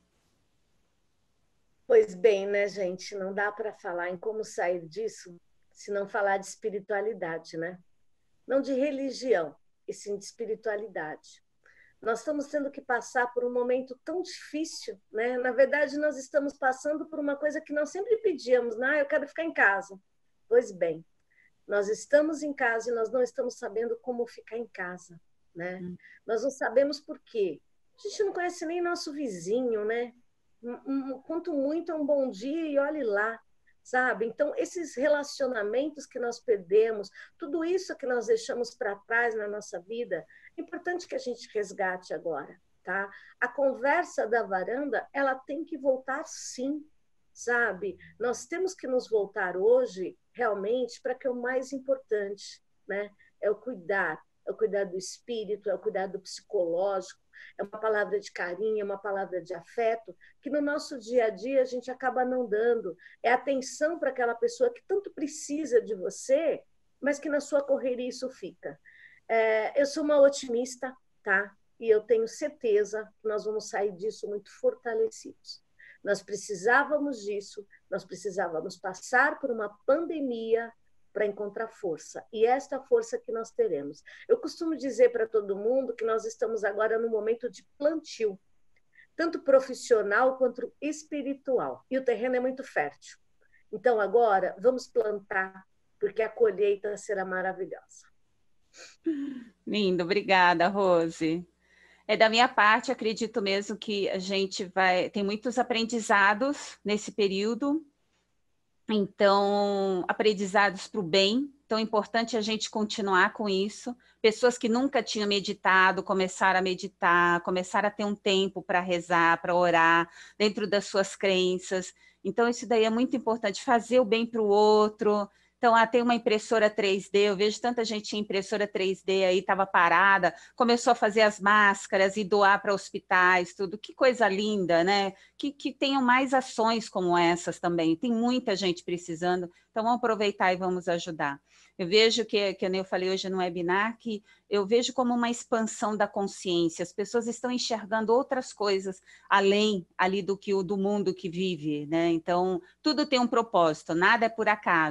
Pois bem, né, gente? Não dá para falar em como sair disso se não falar de espiritualidade, né? Não de religião, e sim de espiritualidade. Nós estamos tendo que passar por um momento tão difícil, né? Na verdade, nós estamos passando por uma coisa que nós sempre pedíamos, né? Ah, eu quero ficar em casa. Pois bem, nós estamos em casa e nós não estamos sabendo como ficar em casa, né? Hum. Nós não sabemos por quê. A gente não conhece nem nosso vizinho, né? Quanto muito é um bom dia e olhe lá, sabe? Então, esses relacionamentos que nós perdemos, tudo isso que nós deixamos para trás na nossa vida, é importante que a gente resgate agora, tá? A conversa da varanda, ela tem que voltar sim, sabe? Nós temos que nos voltar hoje, realmente, para que é o mais importante, né? É o cuidar, é o cuidar do espírito, é o cuidar do psicológico, é uma palavra de carinho, é uma palavra de afeto, que no nosso dia a dia a gente acaba não dando. É atenção para aquela pessoa que tanto precisa de você, mas que na sua correria isso fica. É, eu sou uma otimista, tá? E eu tenho certeza que nós vamos sair disso muito fortalecidos. Nós precisávamos disso, nós precisávamos passar por uma pandemia para encontrar força. E esta força que nós teremos. Eu costumo dizer para todo mundo que nós estamos agora no momento de plantio, tanto profissional quanto espiritual. E o terreno é muito fértil. Então, agora, vamos plantar, porque a colheita será maravilhosa. Lindo, obrigada, Rose. É, da minha parte, acredito mesmo que a gente vai... Tem muitos aprendizados nesse período. Então, aprendizados para o bem, então é importante a gente continuar com isso. Pessoas que nunca tinham meditado, começaram a meditar, começaram a ter um tempo para rezar, para orar, dentro das suas crenças. Então, isso daí é muito importante, fazer o bem para o outro. Então, ah, tem uma impressora três D, eu vejo tanta gente em impressora três D aí, estava parada, começou a fazer as máscaras e doar para hospitais, tudo. Que coisa linda, né? Que, que tenham mais ações como essas também. Tem muita gente precisando, então vamos aproveitar e vamos ajudar. Eu vejo que, que eu falei hoje no webinar, que eu vejo como uma expansão da consciência. As pessoas estão enxergando outras coisas além ali do que o do mundo que vive, né? Então, tudo tem um propósito, nada é por acaso.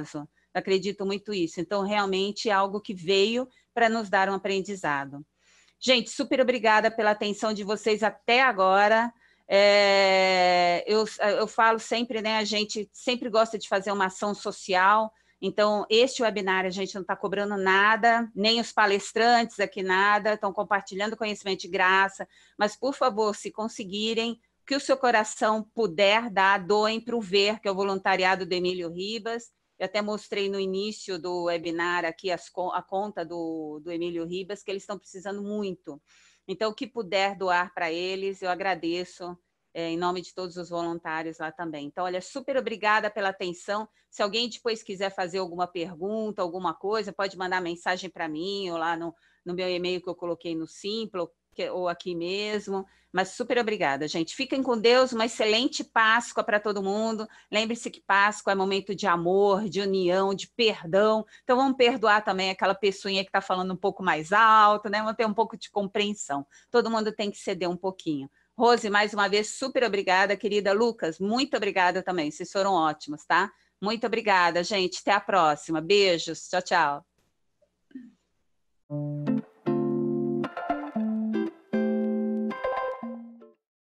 acredito muito isso. Então, realmente é algo que veio para nos dar um aprendizado. Gente, super obrigada pela atenção de vocês até agora. É, eu, eu falo sempre, né, a gente sempre gosta de fazer uma ação social, então este webinar a gente não está cobrando nada, nem os palestrantes aqui nada, estão compartilhando conhecimento de graça, mas por favor, se conseguirem, que o seu coração puder dar, doem para o VER, que é o voluntariado do Emílio Ribas. Eu até mostrei no início do webinar aqui as, a conta do, do Emílio Ribas, que eles estão precisando muito. Então, o que puder doar para eles, eu agradeço, é, em nome de todos os voluntários lá também. Então, olha, super obrigada pela atenção. Se alguém depois quiser fazer alguma pergunta, alguma coisa, pode mandar mensagem para mim, ou lá no, no meu e-mail que eu coloquei no Simpla, ou aqui mesmo. Mas super obrigada, gente. Fiquem com Deus, uma excelente Páscoa para todo mundo. Lembre-se que Páscoa é momento de amor, de união, de perdão. Então vamos perdoar também aquela pessoinha que está falando um pouco mais alto, né? Vamos ter um pouco de compreensão. Todo mundo tem que ceder um pouquinho. Rose, mais uma vez, super obrigada, querida. Lucas, muito obrigada também. Vocês foram ótimos, tá? Muito obrigada, gente. Até a próxima. Beijos. Tchau, tchau.